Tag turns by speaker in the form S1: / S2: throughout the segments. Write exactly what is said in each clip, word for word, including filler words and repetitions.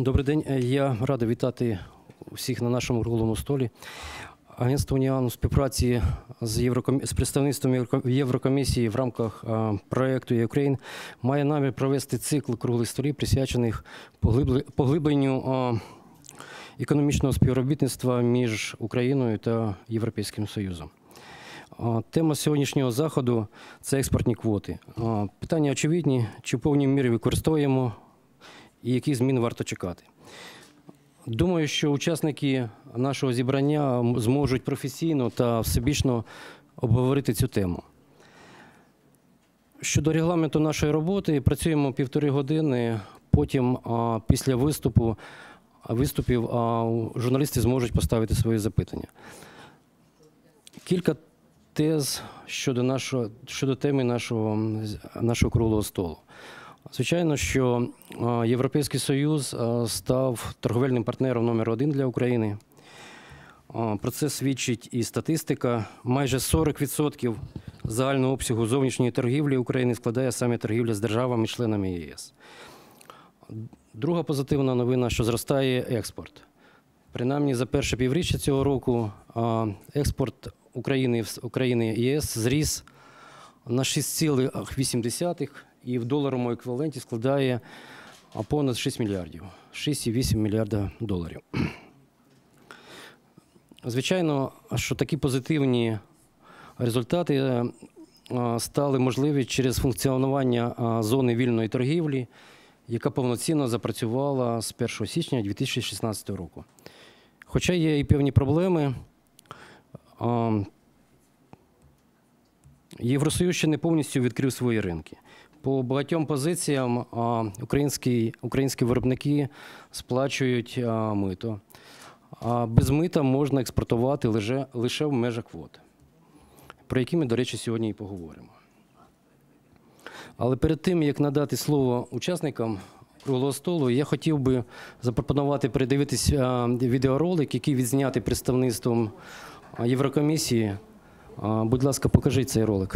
S1: Добрий день. Я радий вітати всіх на нашому круглому столі. Агентство Уніан у співпраці з, Євроком... з представництвом Єврокомісії в рамках а, проєкту «Є-Україн» має намір провести цикл круглих столів, присвячених поглиб... поглибленню а, економічного співробітництва між Україною та Європейським Союзом. А, тема сьогоднішнього заходу – це експортні квоти. А, питання очевидні, чи в повній мірі використовуємо і які зміни варто чекати. Думаю, що учасники нашого зібрання зможуть професійно та всебічно обговорити цю тему. Щодо регламенту нашої роботи, працюємо півтори години, потім а, після виступу, виступів а, журналісти зможуть поставити свої запитання. Кілька тез щодо, нашого, щодо теми нашого, нашого круглого столу. Звичайно, що Європейський Союз став торговельним партнером номер один для України. Про це свідчить і статистика. Майже сорок відсотків загального обсягу зовнішньої торгівлі України складає саме торгівля з державами-членами ЄС. Друга позитивна новина, що зростає експорт. Принаймні за перше півріччя цього року експорт України, України ЄС зріс на шість цілих вісім десятих і в доларовому еквіваленті складає понад шість мільярдів, шість цілих вісім мільярда доларів. Звичайно, що такі позитивні результати стали можливі через функціонування зони вільної торгівлі, яка повноцінно запрацювала з першого січня дві тисячі шістнадцятого року. Хоча є і певні проблеми, Євросоюз ще не повністю відкрив свої ринки. По багатьом позиціям українські, українські виробники сплачують мито. А без мита можна експортувати лише, лише в межах квот, про які ми, до речі, сьогодні і поговоримо. Але перед тим, як надати слово учасникам круглого столу, я хотів би запропонувати передивитись відеоролик, який відзнятий представництвом Єврокомісії. Будь ласка, покажіть цей ролик.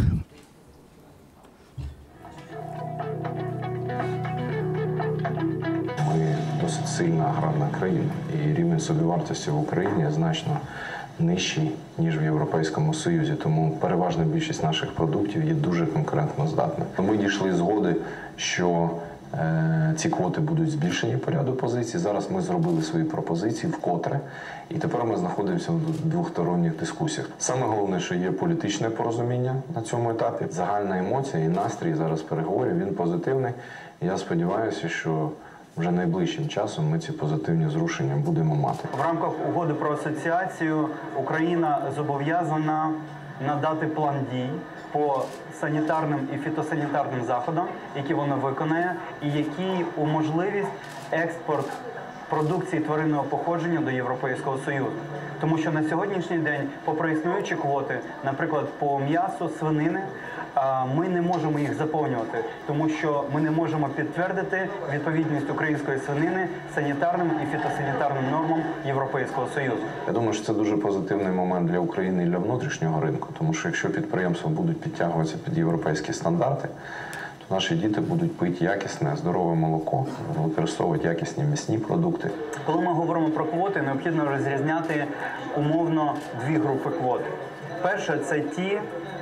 S2: Ми досить сильна аграрна країна, і рівень собівартості в Україні значно нижчий, ніж в Європейському Союзі. Тому переважна більшість наших продуктів є дуже конкурентно здатна. Ми дійшли згоди, що е, ці квоти будуть збільшені по ряду позицій. Зараз ми зробили свої пропозиції вкотре, і тепер ми знаходимося в двосторонніх дискусіях. Саме головне, що є політичне порозуміння на цьому етапі. Загальна емоція і настрій зараз переговорів, він позитивний. Я сподіваюся, що вже найближчим часом ми ці позитивні зрушення будемо мати.
S3: В рамках угоди про асоціацію Україна зобов'язана надати план дій по санітарним і фітосанітарним заходам, які вона виконає, і які уможливість експорт продукції тваринного походження до Європейського Союзу. Тому що на сьогоднішній день, попри існуючі квоти, наприклад, по м'ясу, свинини, ми не можемо їх заповнювати, тому що ми не можемо підтвердити відповідність української свинини санітарним і фітосанітарним нормам Європейського Союзу.
S2: Я думаю, що це дуже позитивний момент для України і для внутрішнього ринку, тому що якщо підприємства будуть підтягуватися під європейські стандарти, то наші діти будуть пити якісне, здорове молоко, використовувати якісні м'ясні продукти.
S3: Коли ми говоримо про квоти, необхідно розрізняти умовно дві групи квот. Перше – це ті,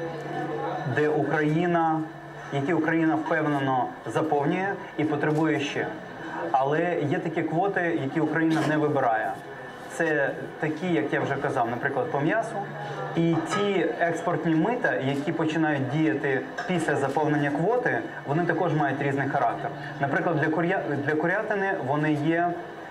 S3: де Україна, які Україна впевнено заповнює і потребує ще. Але є такі квоти, які Україна не вибирає. Це такі, як я вже казав, наприклад, по м'ясу. І ті експортні мита, які починають діяти після заповнення квоти, вони також мають різний характер. Наприклад, для, куря... для курятини вони є,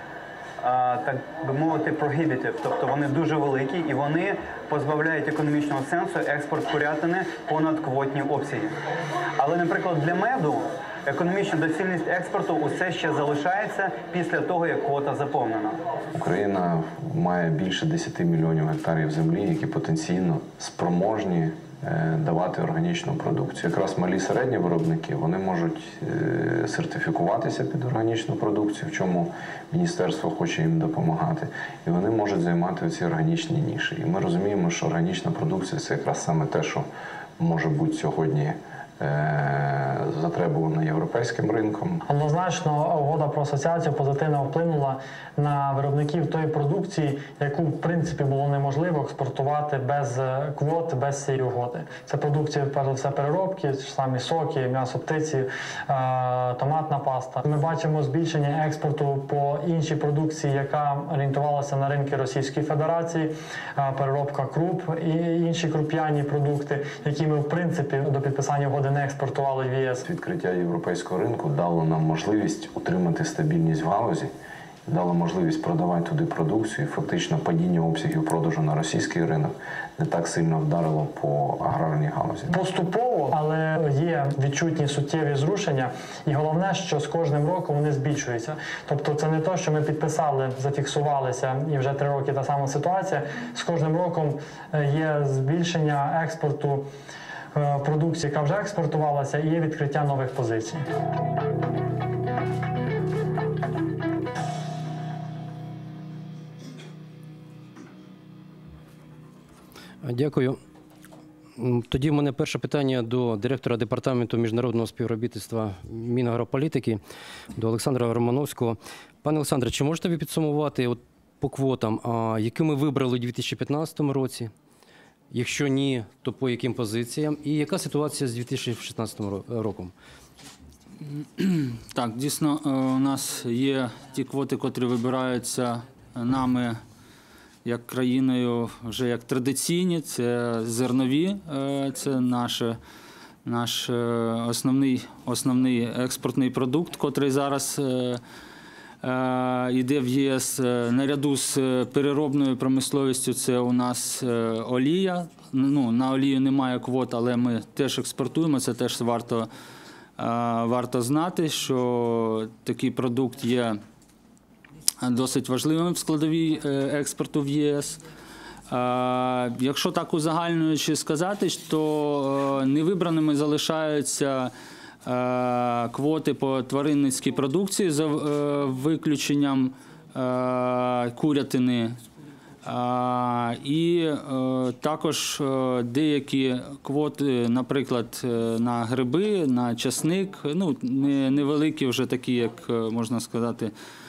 S3: так би мовити, prohibitive, тобто вони дуже великі і вони позбавляють економічного сенсу експорт курятини понад квотні обсяги. Але, наприклад, для меду економічна доцільність експорту усе ще залишається після того, як квота заповнена.
S2: Україна має більше десяти мільйонів гектарів землі, які потенційно спроможні давати органічну продукцію. Якраз малі середні виробники, вони можуть сертифікуватися під органічну продукцію, в чому міністерство хоче їм допомагати. І вони можуть займати ці органічні ніші. І ми розуміємо, що органічна продукція – це якраз саме те, що може бути сьогодні е, затребувана європейським ринком.
S4: Однозначно, угода про асоціацію позитивно вплинула на виробників тої продукції, яку, в принципі, було неможливо експортувати без квот, без цієї угоди. Це продукція, перш за все, переробки, самі соки, м'ясо птиці, е, томатна паста. Ми бачимо збільшення експорту по іншій продукції, яка орієнтувалася на ринки Російської Федерації, е, переробка круп і інші круп'яні продукти, які ми, в принципі, до підписання угоди не експортували в ЄС.
S2: Відкриття європейського ринку дало нам можливість утримати стабільність в галузі, дало можливість продавати туди продукцію. Фактично падіння обсягів продажу на російський ринок не так сильно вдарило по аграрній галузі.
S4: Поступово, але є відчутні суттєві зрушення, і головне, що з кожним роком вони збільшуються. Тобто це не те, що ми підписали, зафіксувалися, і вже три роки та сама ситуація. З кожним роком є збільшення експорту е, продукції, яка вже експортувалася, і є відкриття нових позицій.
S1: Дякую. М, Тоді в мене перше питання до директора департаменту міжнародного співробітництва Мінагрополітики, до Олександра Романовського. Пане Олександре, чи можете ви підсумувати от по квотам, а, які ми вибрали у дві тисячі п'ятнадцятому році? Якщо ні, то по яким позиціям? І яка ситуація з дві тисячі шістнадцятим ро- роком?
S5: Так, дійсно, е, у нас є ті квоти, котрі вибираються нами як країною вже як традиційні. Це зернові, е, це наше, наш е, основний, основний експортний продукт, котрий зараз е, е, йде в ЄС. Е, Наряду з е, переробною промисловістю це у нас е, олія. Ну, на олію немає квот, але ми теж експортуємо, це теж варто, е, варто знати, що такий продукт є досить важливим в складовій е, експорту в ЄС. Е, Якщо так узагальнюючи сказати, то е, невибраними залишаються е, квоти по тваринницькій продукції за е, виключенням е, курятини. Е, І е, також е, деякі квоти, наприклад, е, на гриби, на часник, ну, не- невеликі вже такі, як е, можна сказати,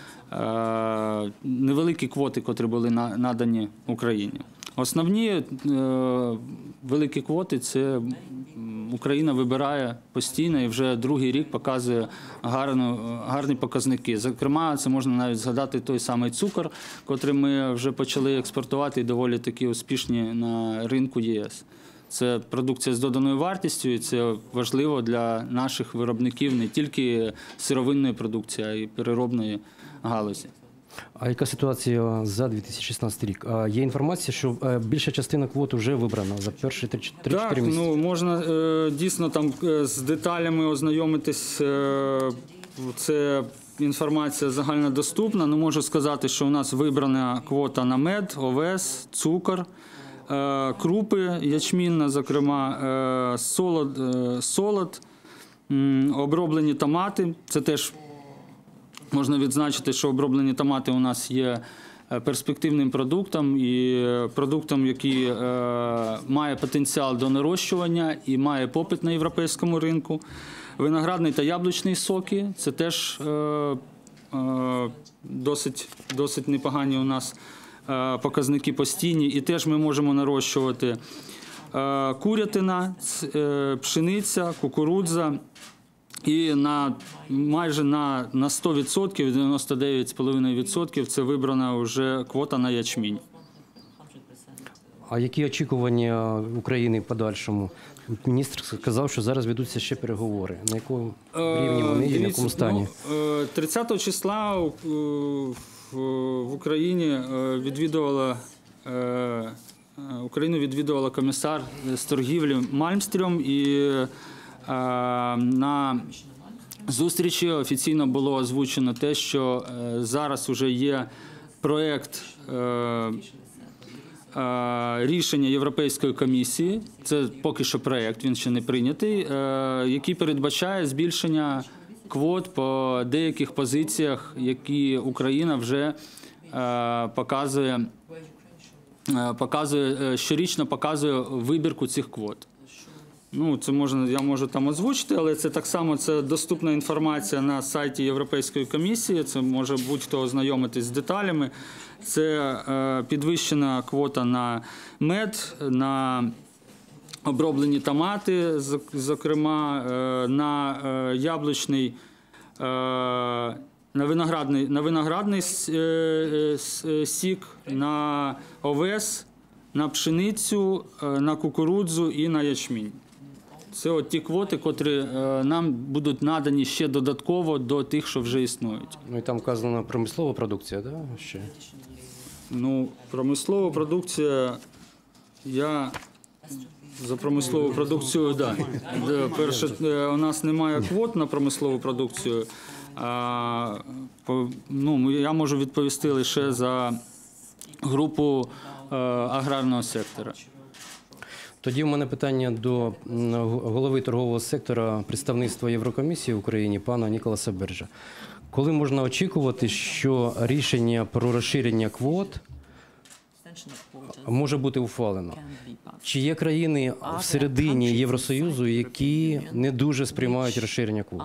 S5: Е, невеликі квоти, котрі були на- надані Україні. Основні е, великі квоти – це м, Україна вибирає постійно і вже другий рік показує гарну, гарні показники. Зокрема, це можна навіть згадати той самий цукор, котрий ми вже почали експортувати і доволі таки успішні на ринку ЄС. Це продукція з доданою вартістю, і це важливо для наших виробників не тільки сировинної продукції, а й переробної галузі.
S1: А яка ситуація за дві тисячі шістнадцятий рік? А, Є інформація, що е, більша частина квот вже вибрана за перші три-чотири
S5: Так,
S1: місяці.
S5: ну можна е, дійсно там е, з деталями ознайомитись. Е, це інформація загальнодоступна. Ну, можу сказати, що у нас вибрана квота на мед, овес, цукор, е, крупи, ячмінна, зокрема, е, солод, е, солод, м, оброблені томати. Це теж можна відзначити, що оброблені томати у нас є перспективним продуктом і продуктом, який е, має потенціал до нарощування і має попит на європейському ринку. Виноградний та яблучний соки – це теж е, е, досить, досить непогані у нас е, показники постійні, і теж ми можемо нарощувати е, курятина, е, пшениця, кукурудза. І на майже на, на сто відсотків, дев'яносто дев'ять цілих п'ять десятих відсотка це вибрана вже квота на ячмінь.
S1: А які очікування України в подальшому? Міністр сказав, що зараз ведуться ще переговори. На якому рівні вони і в якому стані?
S5: Ну, тридцятого числа у- у- в Україні е, відвідувала е, Україну відвідувала комісар з торгівлі Мальмстрьом, і е, на зустрічі офіційно було озвучено те, що е, зараз вже є проєкт е, рішення Європейської комісії, це поки що проєкт, він ще не прийнятий, який передбачає збільшення квот по деяких позиціях, які Україна вже показує, показує щорічно показує вибірку цих квот. Ну, це можна, я можу там озвучити, але це так само це доступна інформація на сайті Європейської комісії. Це може будь-хто ознайомитись з деталями. Це е, підвищена квота на мед, на оброблені томати, зокрема, е, на е, яблучний, е, на виноградний, на виноградний е, е, сік, на овес, на пшеницю, е, на кукурудзу і на ячмінь. Це от ті квоти, котрі е, нам будуть надані ще додатково до тих, що вже існують.
S1: Ну і там вказана промислова продукція, да? Ще.
S5: Ну, промислова продукція, я за промислову продукцію, так. Да. Перше, у нас немає квот на промислову продукцію. А, по, ну, я можу відповісти лише за групу е, аграрного сектора.
S1: Тоді в мене питання до м, голови торгового сектора представництва Єврокомісії в Україні пана Ніколаса Берджа. Коли можна очікувати, що рішення про розширення квот може бути ухвалено? Чи є країни всередині Євросоюзу, які не дуже сприймають розширення квот?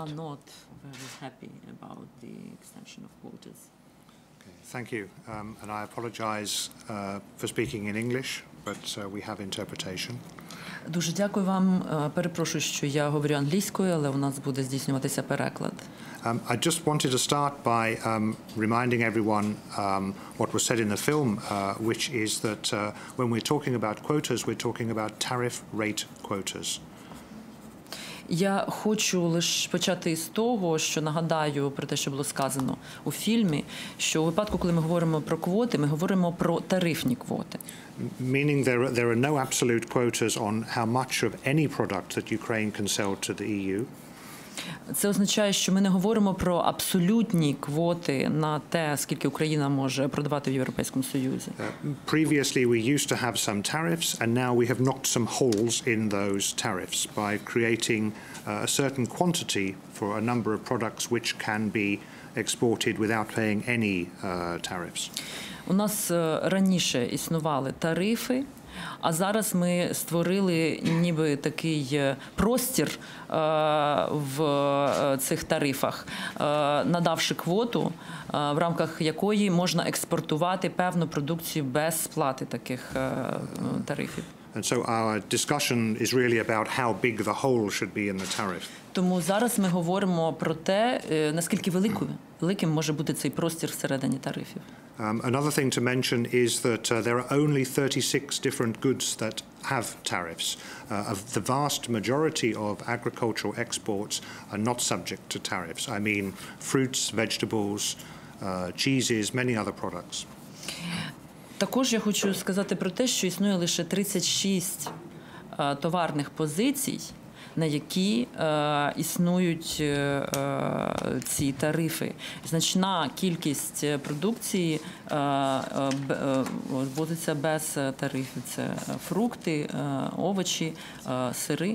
S6: Thank you. Um, and I apologize uh, for speaking in English, but uh, we have interpretation.
S7: Дуже дякую вам. Перепрошую, що я говорю англійською, але у нас буде здійснюватися переклад.
S6: Um, I just wanted to start by um, reminding everyone um, what was said in the film, uh, which is that uh, when we're talking about quotas, we're talking about tariff rate quotas.
S7: Я хочу лише почати з того, що нагадаю про те, що було сказано у фільмі, що у випадку, коли ми говоримо про квоти, ми говоримо про тарифні квоти.
S6: Meaning there are, there are no absolute quotas on how much of any product that Ukraine can sell to the E U.
S7: Це означає, що ми не говоримо про абсолютні квоти на те, скільки Україна може продавати в Європейському Союзі.
S6: Uh, previously we used to have some tariffs, and now we have knocked some holes in those tariffs by creating uh, a certain quantity for a number of products which can be exported without paying any uh, tariffs.
S7: У нас раніше існували тарифи, а зараз ми створили ніби такий простір в цих тарифах, надавши квоту, в рамках якої можна експортувати певну продукцію без сплати таких тарифів.
S6: And so our discussion is really about how big the hole should be in the tariff.
S7: Тому зараз ми говоримо про те, наскільки великою, великим може бути цей простір всередині тарифів.
S6: Um, another thing to mention is that uh, there are only thirty-six different goods that have tariffs. Uh, of the vast majority of agricultural exports are not subject to tariffs. I mean fruits, vegetables, uh, cheeses, many other products.
S7: Також я хочу сказати про те, що існує лише тридцять шість uh, товарних позицій, на які е, існують е, ці тарифи. Значна кількість продукції е, е, ввозиться без тарифів. Це фрукти, е, овочі, е, сири.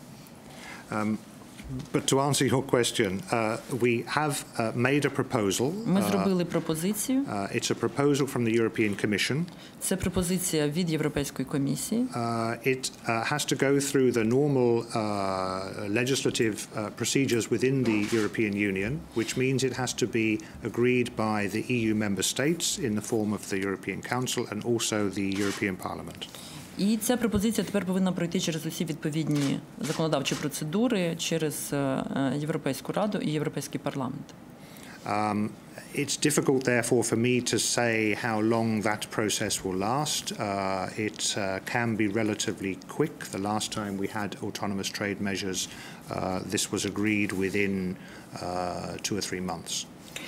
S6: Um, But to answer your question, uh, we have uh, made a proposal.
S7: Ми зробили пропозицію.
S6: Uh, it's a proposal from the European Commission.
S7: Це пропозиція від Європейської комісії.
S6: Uh, it uh, has to go through the normal uh, legislative uh, procedures within the European Union, which means it has to be agreed by the E U member states in the form of the European Council and also the European Parliament.
S7: І ця пропозиція тепер повинна пройти через усі відповідні законодавчі процедури, через Європейську Раду і Європейський парламент.
S6: Um, it's difficult, therefore, for me to say how long that process will last. Uh, it uh, can be relatively quick. The last time we had autonomous trade measures, uh, this was agreed within uh, two or three months.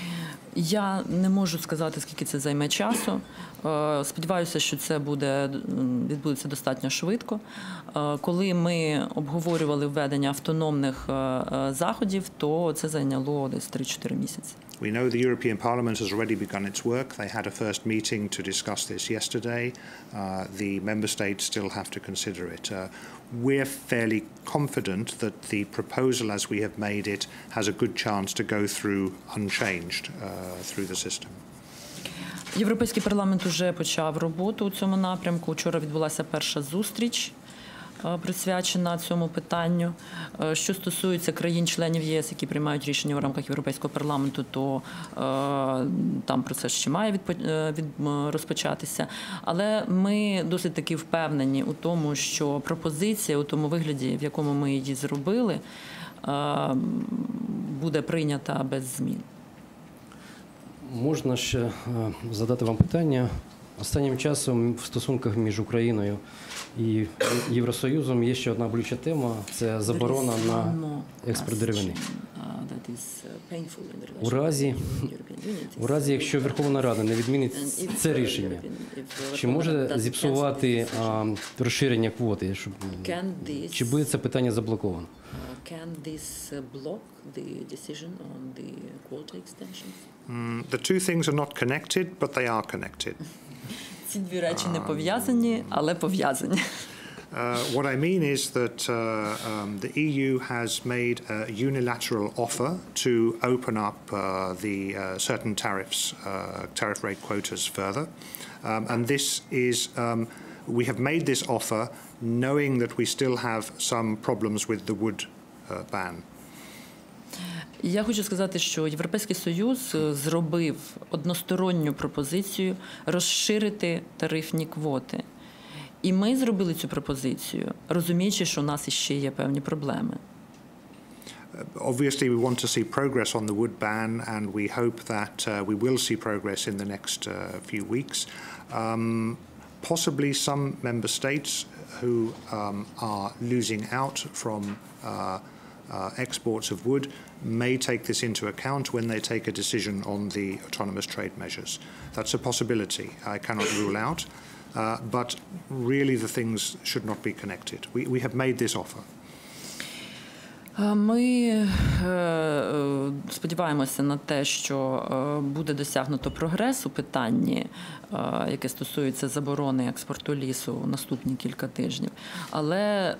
S7: Я не можу сказати, скільки це займе часу. Сподіваюся, що це буде, відбудеться достатньо швидко. Коли ми обговорювали введення автономних заходів, то це зайняло десь три-чотири місяці.
S6: We know the European Parliament has already begun its work. They had a first meeting to discuss this yesterday. Uh, the member states still have to consider it. Uh, we're fairly confident that the proposal as we have made it has a good chance to go through unchanged uh, through the system.
S7: Європейський парламент уже почав роботу у цьому напрямку. Вчора відбулася перша зустріч присвячена цьому питанню. Що стосується країн-членів ЄС, які приймають рішення в рамках Європейського парламенту, то там процес ще має відпо- від, розпочатися. Але ми досить таки впевнені у тому, що пропозиція у тому вигляді, в якому ми її зробили, буде прийнята без змін.
S1: Можна ще е, задати вам питання? Останнім часом в стосунках між Україною і Євросоюзом є ще одна болюча тема – це заборона на експорт деревини. У разі, у разі, якщо Верховна Рада не відмінить це рішення, чи може зіпсувати а, розширення квоти? Щоб, чи буде це питання заблоковано?
S7: Can this block the decision on the quota extension?
S6: Mm, the two things are not connected, but they are connected.
S7: Ці дві речі не пов'язані, але пов'язані.
S6: Uh, what I mean is that uh, um, the E U has made a unilateral offer to open up uh, the uh, certain tariffs, uh, tariff rate quotas further. Um, and this is, um, we have made this offer knowing that we still have some problems with the wood uh, ban.
S7: Я хочу сказати, що Європейський Союз зробив односторонню пропозицію розширити тарифні квоти. І ми зробили цю пропозицію, розуміючи, що у нас іще є певні проблеми.
S6: Obviously, we want to see progress on the wood ban, and we hope that uh, we will see progress in the next uh, few weeks. Um, possibly some member states who um, are losing out from uh, uh, exports of wood may take this into account when they take a decision on the autonomous trade measures. That's a possibility I cannot rule out, uh, but really the things should not be connected. We, we have made this offer.
S7: Ми сподіваємося на те, що буде досягнуто прогрес у питанні, яке стосується заборони експорту лісу у наступні кілька тижнів. Але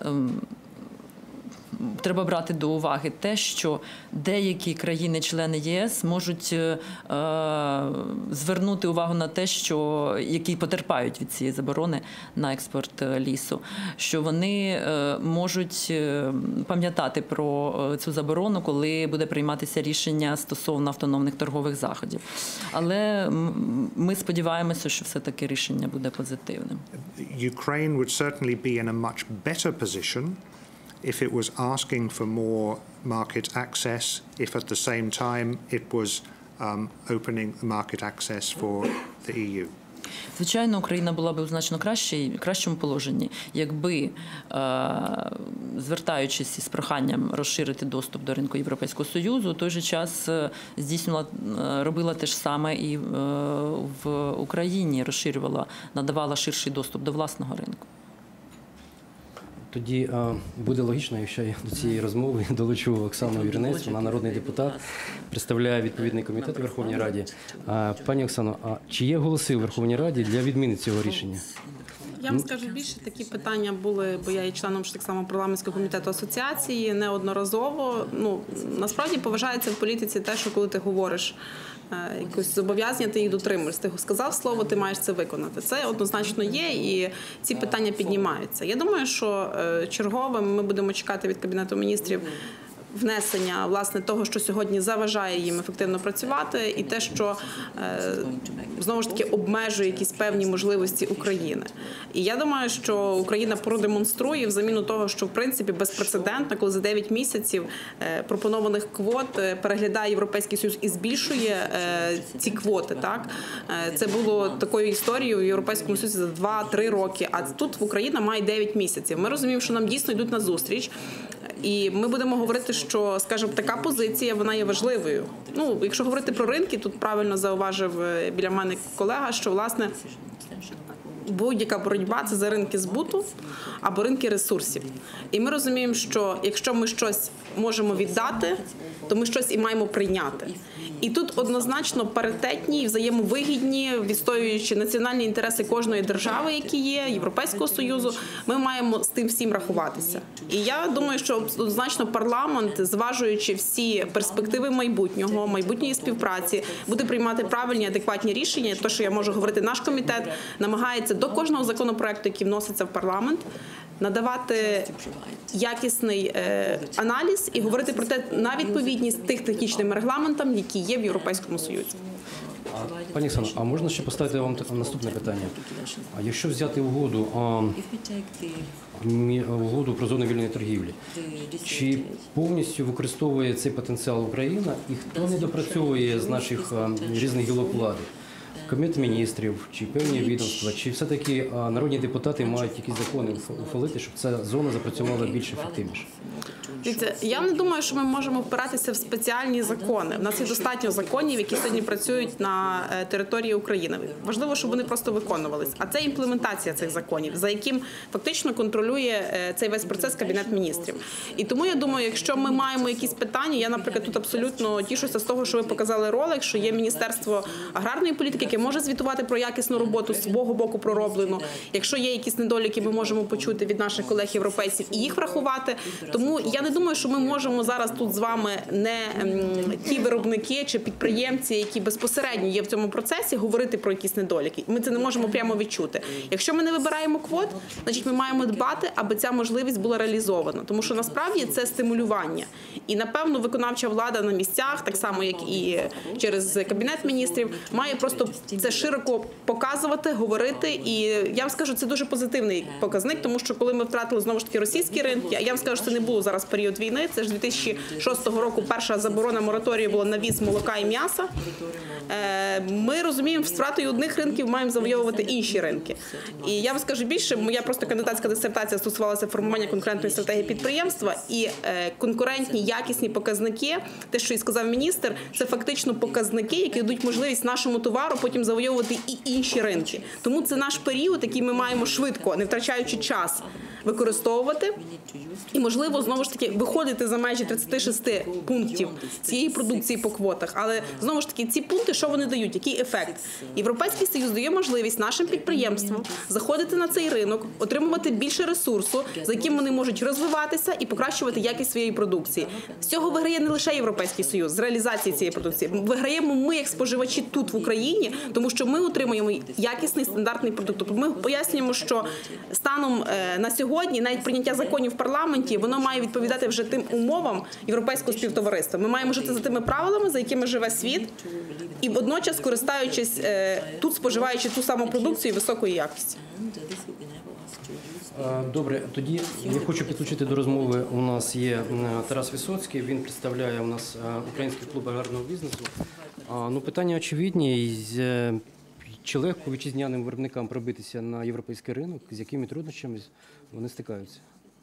S7: треба брати до уваги те, що деякі країни-члени ЄС можуть е, звернути увагу на те, що які потерпають від цієї заборони на експорт лісу, що вони е, можуть пам'ятати про цю заборону, коли буде прийматися рішення стосовно автономних торгових заходів. Але ми сподіваємося, що все-таки рішення буде позитивним.
S6: Ukraine would certainly be in a much better position if it was asking for more market access, if at the same time it was um, opening market access for the E U.
S7: Звичайно, Україна була б у значно кращій, кращому положенні, якби, е, звертаючись із проханням розширити доступ до ринку Європейського Союзу, у той же час здійснювала, робила те ж саме і е, в Україні, розширювала, надавала ширший доступ до власного ринку.
S1: Тоді а, буде логічно, якщо я до цієї розмови долучу Оксану Юринець, вона народний депутат, представляє відповідний комітет у Верховній Раді. А, пані Оксано, а чи є голоси у Верховній Раді для відміни цього рішення?
S8: Я вам скажу більше, такі питання були, бо я є членом ж так само парламентського комітету асоціації, неодноразово. Ну, насправді поважається в політиці те, що коли ти говориш якось зобов'язання, ти їх дотримуєшся. Ти сказав слово, ти маєш це виконати. Це однозначно є, і ці питання піднімаються. Я думаю, що черговим ми будемо чекати від Кабінету міністрів внесення, власне, того, що сьогодні заважає їм ефективно працювати, і те, що, знову ж таки, обмежує якісь певні можливості України. І я думаю, що Україна продемонструє в заміну того, що, в принципі, безпрецедентно, коли за дев'ять місяців пропонованих квот переглядає Європейський Союз і збільшує ці квоти. Так? Це було такою історією в Європейському Союзі за два-три роки, а тут Україна має дев'ять місяців. Ми розуміємо, що нам дійсно йдуть на зустріч. І ми будемо говорити, що, скажімо, така позиція, вона є важливою. Ну, якщо говорити про ринки, тут правильно зауважив біля мене колега, що, власне, будь-яка боротьба – це за ринки збуту або ринки ресурсів. І ми розуміємо, що якщо ми щось можемо віддати, то ми щось і маємо прийняти. І тут однозначно паритетні і взаємовигідні, відстоюючи національні інтереси кожної держави, які є, Європейського Союзу, ми маємо з тим всім рахуватися. І я думаю, що однозначно парламент, зважуючи всі перспективи майбутнього, майбутньої співпраці, буде приймати правильні, адекватні рішення. Те, що я можу говорити, наш комітет намагається до кожного законопроекту, який вноситься в парламент, надавати якісний е, аналіз і говорити про те на відповідність тих технічним регламентам, які є в Європейському Союзі.
S1: Пані Оксано, а можна ще поставити вам т- наступне питання? А якщо взяти угоду, а, мі- угоду про зону вільної торгівлі, чи повністю використовує цей потенціал Україна і хто не допрацьовує з наших а, різних гілок влади? Кабінет міністрів, чи певні відомства, чи все-таки а, народні депутати мають якісь закони уф- ухвалити, щоб ця зона запрацювала більш ефективніше?
S8: Дивіться, я не думаю, що ми можемо впиратися в спеціальні закони. У нас є достатньо законів, які сьогодні працюють на е, території України. Важливо, щоб вони просто виконувались. А це імплементація цих законів, за яким фактично контролює е, цей весь процес Кабінет міністрів. І тому я думаю, якщо ми маємо якісь питання, я, наприклад, тут абсолютно тішуся з того, що ви показали ролик, що є Міністерство аграрної політики, яке може звітувати про якісну роботу, з свого боку пророблену. Якщо є якісь недоліки, ми можемо почути від наших колег-європейців і їх врахувати. Тому я не думаю, що ми можемо зараз тут з вами не ем, ті виробники чи підприємці, які безпосередньо є в цьому процесі, говорити про якісь недоліки. Ми це не можемо прямо відчути. Якщо ми не вибираємо квот, значить ми маємо дбати, аби ця можливість була реалізована. Тому що насправді це стимулювання. І, напевно, виконавча влада на місцях, так само, як і через Кабінет міністрів, має просто це широко показувати, говорити. І я вам скажу, це дуже позитивний показник, тому що коли ми втратили, знову ж таки, російські ринки, а я вам скажу, що це не було зараз період війни, це ж дві тисячі шостого року перша заборона мораторію була на ввіз молока і м'яса. Ми розуміємо, з втратою одних ринків маємо завойовувати інші ринки. І я вам скажу більше, моя просто кандидатська дисертація стосувалася формування конкурентної стратегії підприємства, і конкурентні, якісні показники, те, що і сказав міністр, це фактично показники, які дадуть можливість нашому товару потім завойовувати і інші ринки. Тому це наш період, який ми маємо швидко, не втрачаючи час, використовувати. І, можливо, знову ж таки, виходити за межі тридцяти шести пунктів цієї продукції по квотах. Але, знову ж таки, ці пункти, що вони дають? Який ефект? Європейський Союз дає можливість нашим підприємствам заходити на цей ринок, отримувати більше ресурсу, за яким вони можуть розвиватися і покращувати якість своєї продукції. З цього виграє не лише Європейський Союз, з реалізації цієї продукції. Виграємо ми, як споживачі, тут, в Україні, тому що ми отримуємо якісний стандартний продукт. Тобто ми пояснюємо, що станом на сьогодні навіть прийняття законів в парламенті, воно має відповідати вже тим умовам європейського співтовариства. Ми маємо жити за тими правилами, за якими живе світ, і водночас користуючись тут, споживаючи ту саму продукцію високої якості.
S1: Добре, тоді я хочу підключити до розмови. У нас є Тарас Висоцький, він представляє у нас Український клуб аграрного бізнесу. Ну, питання очевидні. Чи легко вітчизняним виробникам пробитися на європейський ринок, з якими труднощами вони стикаються?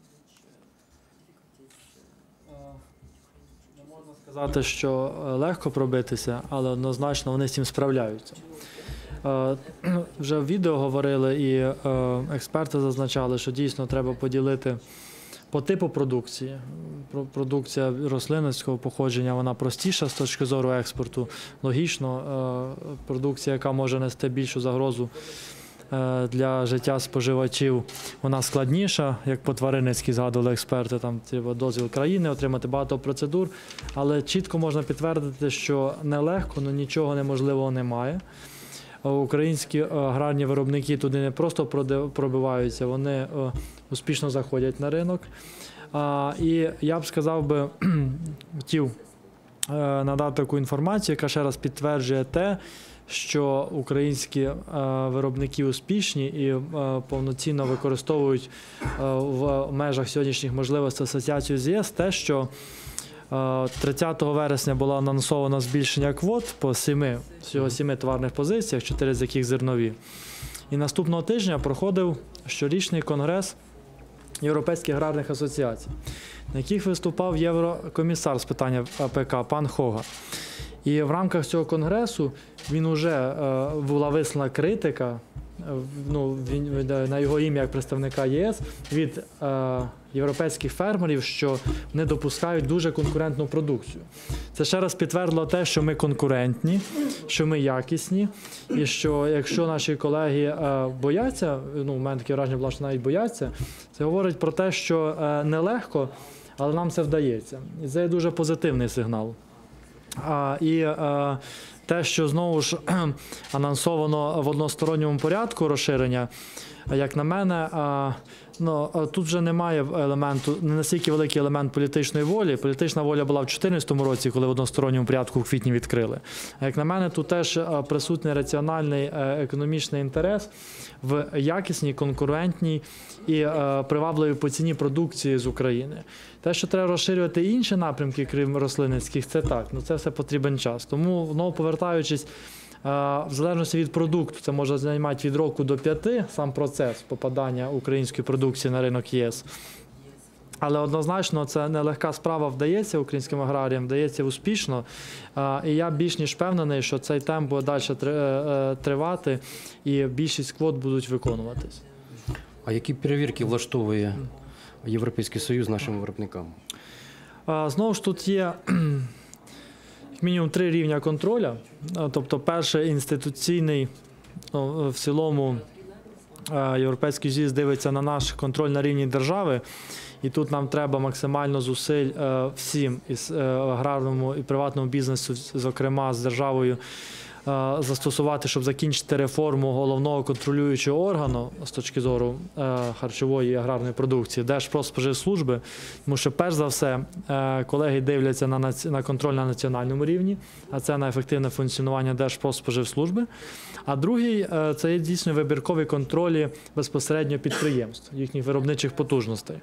S9: Не можна сказати, що легко пробитися, але однозначно вони з цим справляються. Вже в відео говорили і експерти зазначали, що дійсно треба поділити по типу продукції. Продукція рослинницького походження, вона простіша з точки зору експорту. Логічно, продукція, яка може нести більшу загрозу для життя споживачів, вона складніша, як по тваринницькій згадували експерти, там треба дозвіл країни, отримати багато процедур, але чітко можна підтвердити, що нелегко, але нічого неможливого немає. Українські аграрні виробники туди не просто пробиваються, вони успішно заходять на ринок. І я б сказав би, хотів надати таку інформацію, яка ще раз підтверджує те, що українські виробники успішні і повноцінно використовують в межах сьогоднішніх можливостей асоціацію з ЄС те, що тридцятого вересня було анонсовано збільшення квот по семи, всього семи товарних позиціях, чотири з яких зернові. І наступного тижня проходив щорічний конгрес Європейських аграрних асоціацій, на яких виступав єврокомісар з питання АПК пан Хоган. І в рамках цього конгресу він уже була вислана критика, ну, він, на його ім'я як представника ЄС, від е, європейських фермерів, що вони допускають дуже конкурентну продукцію. Це ще раз підтвердило те, що ми конкурентні, що ми якісні, і що якщо наші колеги е, бояться, ну, в мене таке враження було, що навіть бояться, це говорить про те, що е, нелегко, але нам це вдається. І це дуже позитивний сигнал. А, і е, те, що знову ж анонсовано в односторонньому порядку розширення, як на мене, Ну, а тут вже немає елементу, не настільки великий елемент політичної волі. Політична воля була в дві тисячі чотирнадцятому році, коли в односторонньому порядку в квітні відкрили. А як на мене, тут теж присутній раціональний економічний інтерес в якісній, конкурентній і е, привабливій по ціні продукції з України. Те, що треба розширювати інші напрямки, крім рослинницьких, це так, ну це все потрібен час. Тому, знову повертаючись, в залежності від продукту, це може займати від року до п'яти, сам процес попадання української продукції на ринок ЄС. Але однозначно це нелегка справа, вдається українським аграріям, вдається успішно. І я більш ніж впевнений, що цей темп буде далі тривати і більшість квот будуть виконуватись.
S1: А які перевірки влаштовує Європейський Союз нашим виробникам?
S9: Знову ж тут є мінімум три рівня контролю. Тобто перший інституційний, ну, в цілому Європейський Союз дивиться на наш контроль на рівні держави. І тут нам треба максимально зусиль всім, і аграрному, і приватному бізнесу, зокрема з державою, застосувати, щоб закінчити реформу головного контролюючого органу з точки зору харчової і аграрної продукції, Держпродспоживслужби. Тому що, перш за все, колеги дивляться на, на контроль на національному рівні, а це на ефективне функціонування Держпродспоживслужби. А другий – це є дійсно вибіркові контролі безпосередньо підприємств, їхніх виробничих потужностей.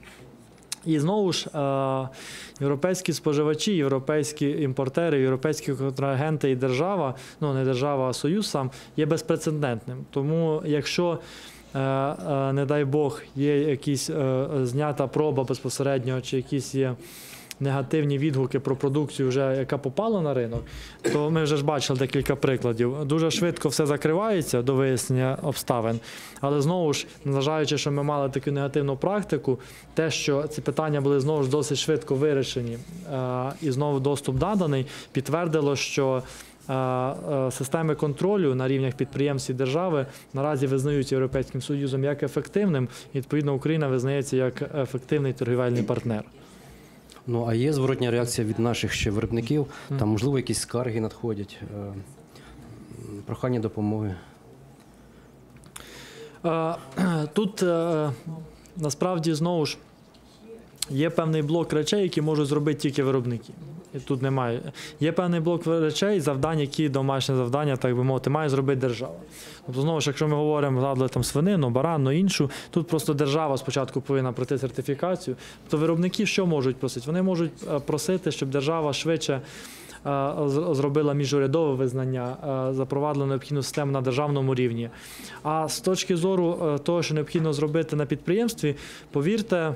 S9: І знову ж, європейські споживачі, європейські імпортери, європейські контрагенти і держава, ну не держава, а Союз сам, є безпрецедентним. Тому якщо, не дай Бог, є якась знята проба безпосередньо, чи якісь є негативні відгуки про продукцію, вже, яка попала на ринок, то ми вже ж бачили декілька прикладів. Дуже швидко все закривається до вияснення обставин, але знову ж, незважаючи, що ми мали таку негативну практику, те, що ці питання були знову ж досить швидко вирішені і знову доступ наданий, підтвердило, що системи контролю на рівнях підприємств і держави наразі визнають Європейським Союзом як ефективним, і відповідно Україна визнається як ефективний торгівельний партнер.
S1: Ну, а є зворотня реакція від наших ще виробників? Там, можливо, якісь скарги надходять, прохання допомоги?
S9: Тут, насправді, знову ж, є певний блок речей, які можуть зробити тільки виробники. І тут немає. Є певний блок речей, завдань, які домашнє завдання, так би мовити, має зробити держава. Тобто, знову ж, якщо ми говоримо, згадали там свинину, баранну, іншу, тут просто держава спочатку повинна пройти сертифікацію. Тобто виробники що можуть просити? Вони можуть просити, щоб держава швидше зробила міжурядове визнання, запровадила необхідну систему на державному рівні. А з точки зору того, що необхідно зробити на підприємстві, повірте,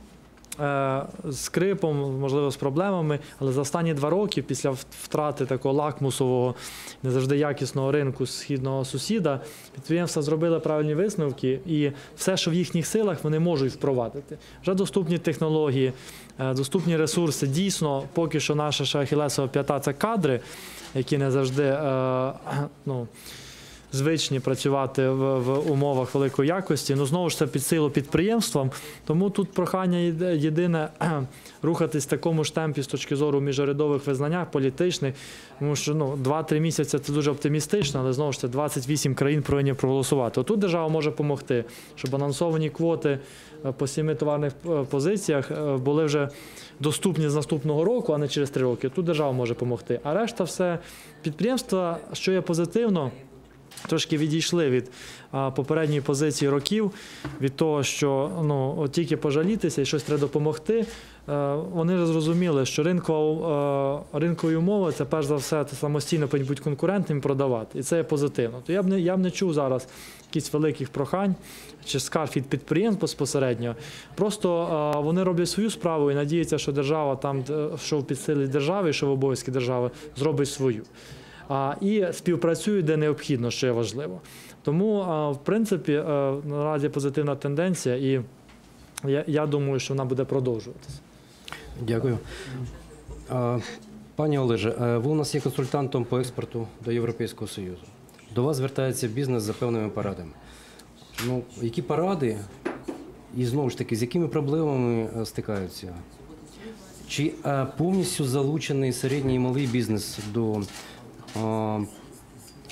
S9: з крипом, можливо, з проблемами, але за останні два роки, після втрати такого лакмусового, не завжди якісного ринку східного сусіда, підприємства зробили правильні висновки, і все, що в їхніх силах, вони можуть впровадити. Вже доступні технології, доступні ресурси. Дійсно, поки що наша ахілесова п'ята – це кадри, які не завжди, ну, звичні працювати в, в умовах великої якості. Ну, знову ж це під силу підприємствам. Тому тут прохання єдине рухатись в такому ж темпі з точки зору міжурядових визнань, політичних. Тому що ну, два-три місяці – це дуже оптимістично, але знову ж це двадцять вісім країн повинні проголосувати. Отут держава може допомогти, щоб анонсовані квоти по семи товарних позиціях були вже доступні з наступного року, а не через три роки. Тут держава може допомогти. А решта все підприємства, що є позитивно, трошки відійшли від а, попередньої позиції років, від того, що ну, от тільки пожалітися і щось треба допомогти. А, вони зрозуміли, що ринкова, а, ринкові умови – це перш за все це самостійно повинні бути конкурентним продавати. І це є позитивно. То я б не, я б не чув зараз якісь великих прохань чи скарг від підприємств безпосередньо. Просто а, вони роблять свою справу і надіються, що держава там, що в підсилі держави, що в обов'язки держави, зробить свою. І співпрацюють, де необхідно, що є важливо. Тому, в принципі, наразі позитивна тенденція, і я, я думаю, що вона буде продовжуватися.
S1: Дякую. Пані Олеже, ви у нас є консультантом по експорту до Європейського Союзу. До вас звертається бізнес за певними порадами. Ну, які поради і, знову ж таки, з якими проблемами стикаються? Чи повністю залучений середній і малий бізнес до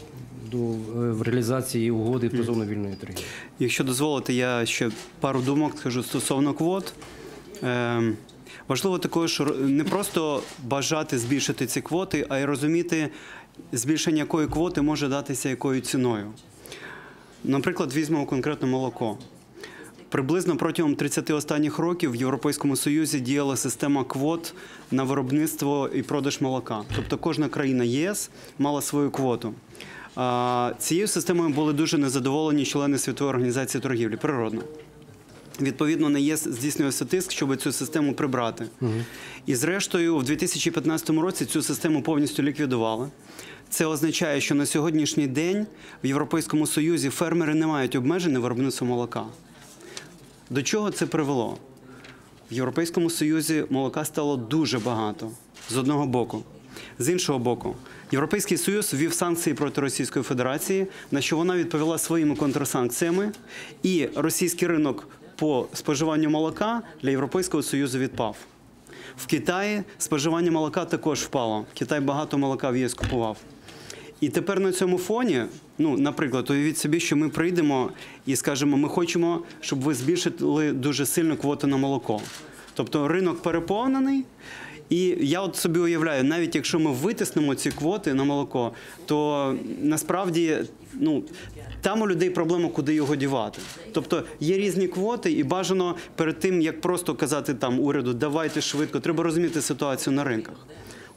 S1: до е, реалізації угоди про зону вільної торгівлі.
S10: Якщо дозволите, я ще пару думок скажу стосовно квот. Е, важливо також не просто бажати збільшити ці квоти, а й розуміти, збільшення якої квоти може датися якою ціною. Наприклад, візьмемо конкретно молоко. Приблизно протягом тридцяти останніх років в Європейському Союзі діяла система квот на виробництво і продаж молока. Тобто кожна країна ЄС мала свою квоту. Цією системою були дуже незадоволені члени Світової організації торгівлі. Природно. Відповідно, на ЄС здійснювався тиск, щоб цю систему прибрати. Угу. І зрештою, в дві тисячі п'ятнадцятому році цю систему повністю ліквідували. Це означає, що на сьогоднішній день в Європейському Союзі фермери не мають обмежень на виробництво молока. До чого це привело? В Європейському Союзі молока стало дуже багато, з одного боку. З іншого боку, Європейський Союз ввів санкції проти Російської Федерації, на що вона відповіла своїми контрсанкціями, і російський ринок по споживанню молока для Європейського Союзу відпав. В Китаї споживання молока також впало. Китай багато молока в ЄС купував. І тепер на цьому фоні, ну, наприклад, уявіть собі, що ми прийдемо і скажемо, ми хочемо, щоб ви збільшили дуже сильно квоту на молоко. Тобто ринок переповнений, і я от собі уявляю, навіть якщо ми витиснемо ці квоти на молоко, то насправді, ну, там у людей проблема, куди його дівати. Тобто є різні квоти, і бажано перед тим, як просто казати там уряду, давайте швидко, треба розуміти ситуацію на ринках.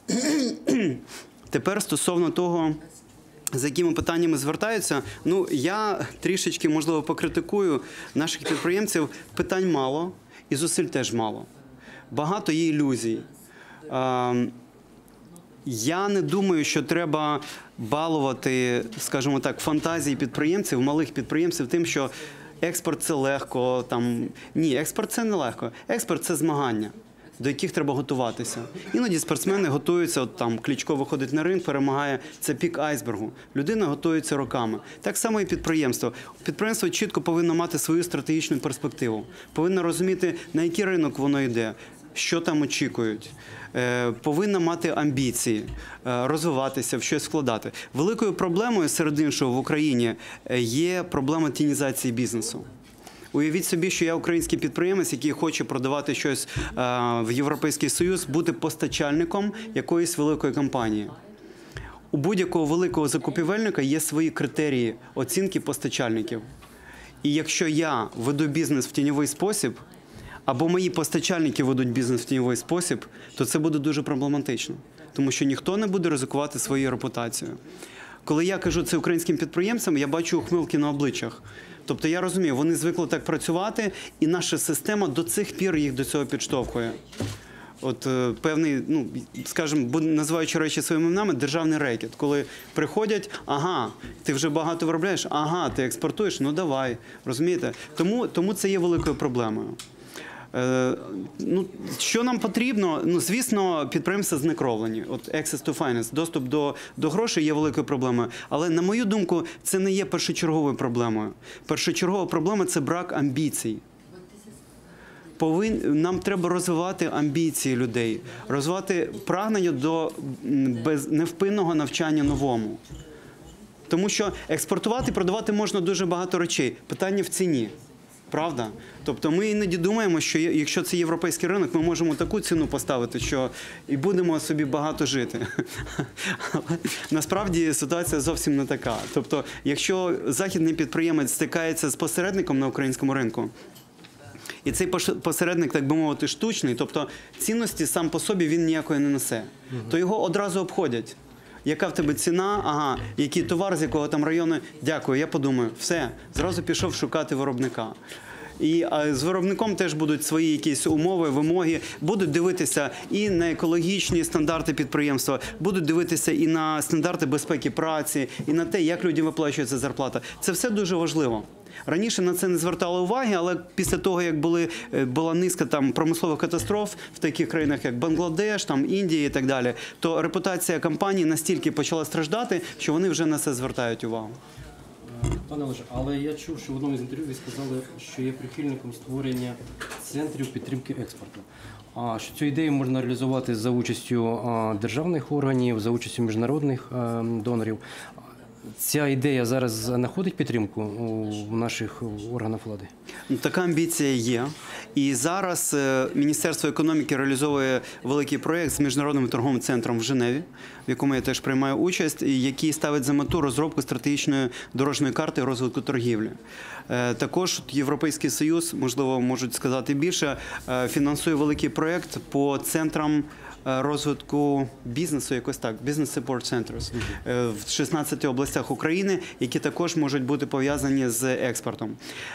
S10: Тепер стосовно того, з якими питаннями звертаються, ну, я трішечки, можливо, покритикую наших підприємців. Питань мало і зусиль теж мало. Багато є ілюзій. Я не думаю, що треба балувати, скажімо так, фантазії підприємців, малих підприємців тим, що експорт – це легко. Там... Ні, експорт – це не легко. Експорт – це змагання, до яких треба готуватися. Іноді спортсмени готуються, от там Кличко виходить на ринг, перемагає, це пік айсбергу. Людина готується роками. Так само і підприємство. Підприємство чітко повинно мати свою стратегічну перспективу. Повинно розуміти, на який ринок воно йде, що там очікують. Повинна мати амбіції, розвиватися, в щось вкладати. Великою проблемою, серед іншого, в Україні є проблема тінізації бізнесу. Уявіть собі, що я український підприємець, який хоче продавати щось в Європейський Союз, бути постачальником якоїсь великої компанії. У будь-якого великого закупівельника є свої критерії оцінки постачальників. І якщо я веду бізнес в тіньовий спосіб, або мої постачальники ведуть бізнес в тіньовий спосіб, то це буде дуже проблематично. Тому що ніхто не буде ризикувати своєю репутацією. Коли я кажу це українським підприємцям, я бачу ухмилки на обличчях. Тобто я розумію, вони звикли так працювати, і наша система до цих пір їх до цього підштовхує. От е, певний, ну, скажімо, називаючи речі своїми іменами, державний рекет. Коли приходять, ага, ти вже багато виробляєш, ага, ти експортуєш, ну давай, розумієте? Тому, тому це є великою проблемою. Е, ну, що нам потрібно? Ну, звісно, підприємства знекровлені. От access to finance, доступ до, до грошей є великою проблемою. Але, на мою думку, це не є першочерговою проблемою. Першочергова проблема – це брак амбіцій. Повин... Нам треба розвивати амбіції людей, розвивати прагнення до без... невпинного навчання новому. Тому що експортувати і продавати можна дуже багато речей. Питання в ціні. Правда? Тобто ми іноді думаємо, що якщо це європейський ринок, ми можемо таку ціну поставити, що і будемо собі багато жити. Але насправді ситуація зовсім не така. Тобто, якщо західний підприємець стикається з посередником на українському ринку, і цей посередник, так би мовити, штучний, тобто цінності сам по собі він ніякої не несе, то його одразу обходять. Яка в тебе ціна, ага, який товар, з якого там району, дякую, я подумаю, все, зразу пішов шукати виробника. І а, з виробником теж будуть свої якісь умови, вимоги, будуть дивитися і на екологічні стандарти підприємства, будуть дивитися і на стандарти безпеки праці, і на те, як людям виплачується зарплата. Це все дуже важливо. Раніше на це не звертали уваги, але після того, як були, була низка там промислових катастроф в таких країнах, як Бангладеш, там, Індія і так далі, то репутація компаній настільки почала страждати, що вони вже на це звертають увагу.
S1: Пане Олеже, але я чув, що в одному з інтерв'ю ви сказали, що є прихильником створення центрів підтримки експорту. А що цю ідею можна реалізувати за участю державних органів, за участю міжнародних донорів. ця ідея зараз знаходить підтримку у наших органах влади?
S10: Така амбіція є. І зараз е, Міністерство економіки реалізовує великий проєкт з Міжнародним торговим центром в Женеві, в якому я теж приймаю участь, і який ставить за мету розробку стратегічної дорожньої карти розвитку торгівлі. Е, також Європейський Союз, можливо, можуть сказати більше, е, фінансує великий проєкт по центрам розвитку бізнесу, якось так, Business Support Centers в шістнадцяти областях України, які також можуть бути пов'язані з експортом.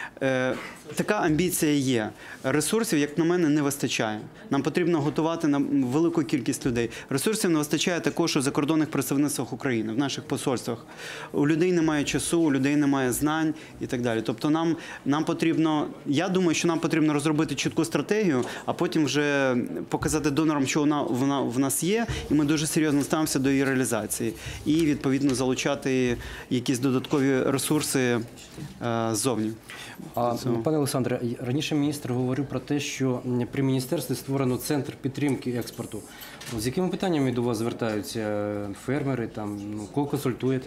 S10: Така амбіція є. Ресурсів, як на мене, не вистачає. Нам потрібно готувати на велику кількість людей. Ресурсів не вистачає також у закордонних представництвах України, в наших посольствах. У людей немає часу, у людей немає знань і так далі. Тобто нам, нам потрібно, я думаю, що нам потрібно розробити чітку стратегію, а потім вже показати донорам, що вона, вона в нас є, і ми дуже серйозно ставимося до її реалізації. І, відповідно, залучати якісь додаткові ресурси е, ззовні.
S1: А, пане Олександре, раніше міністр говорив про те, що при міністерстві створено центр підтримки експорту. З якими питаннями до вас звертаються фермери, там, ну, кого консультуєте?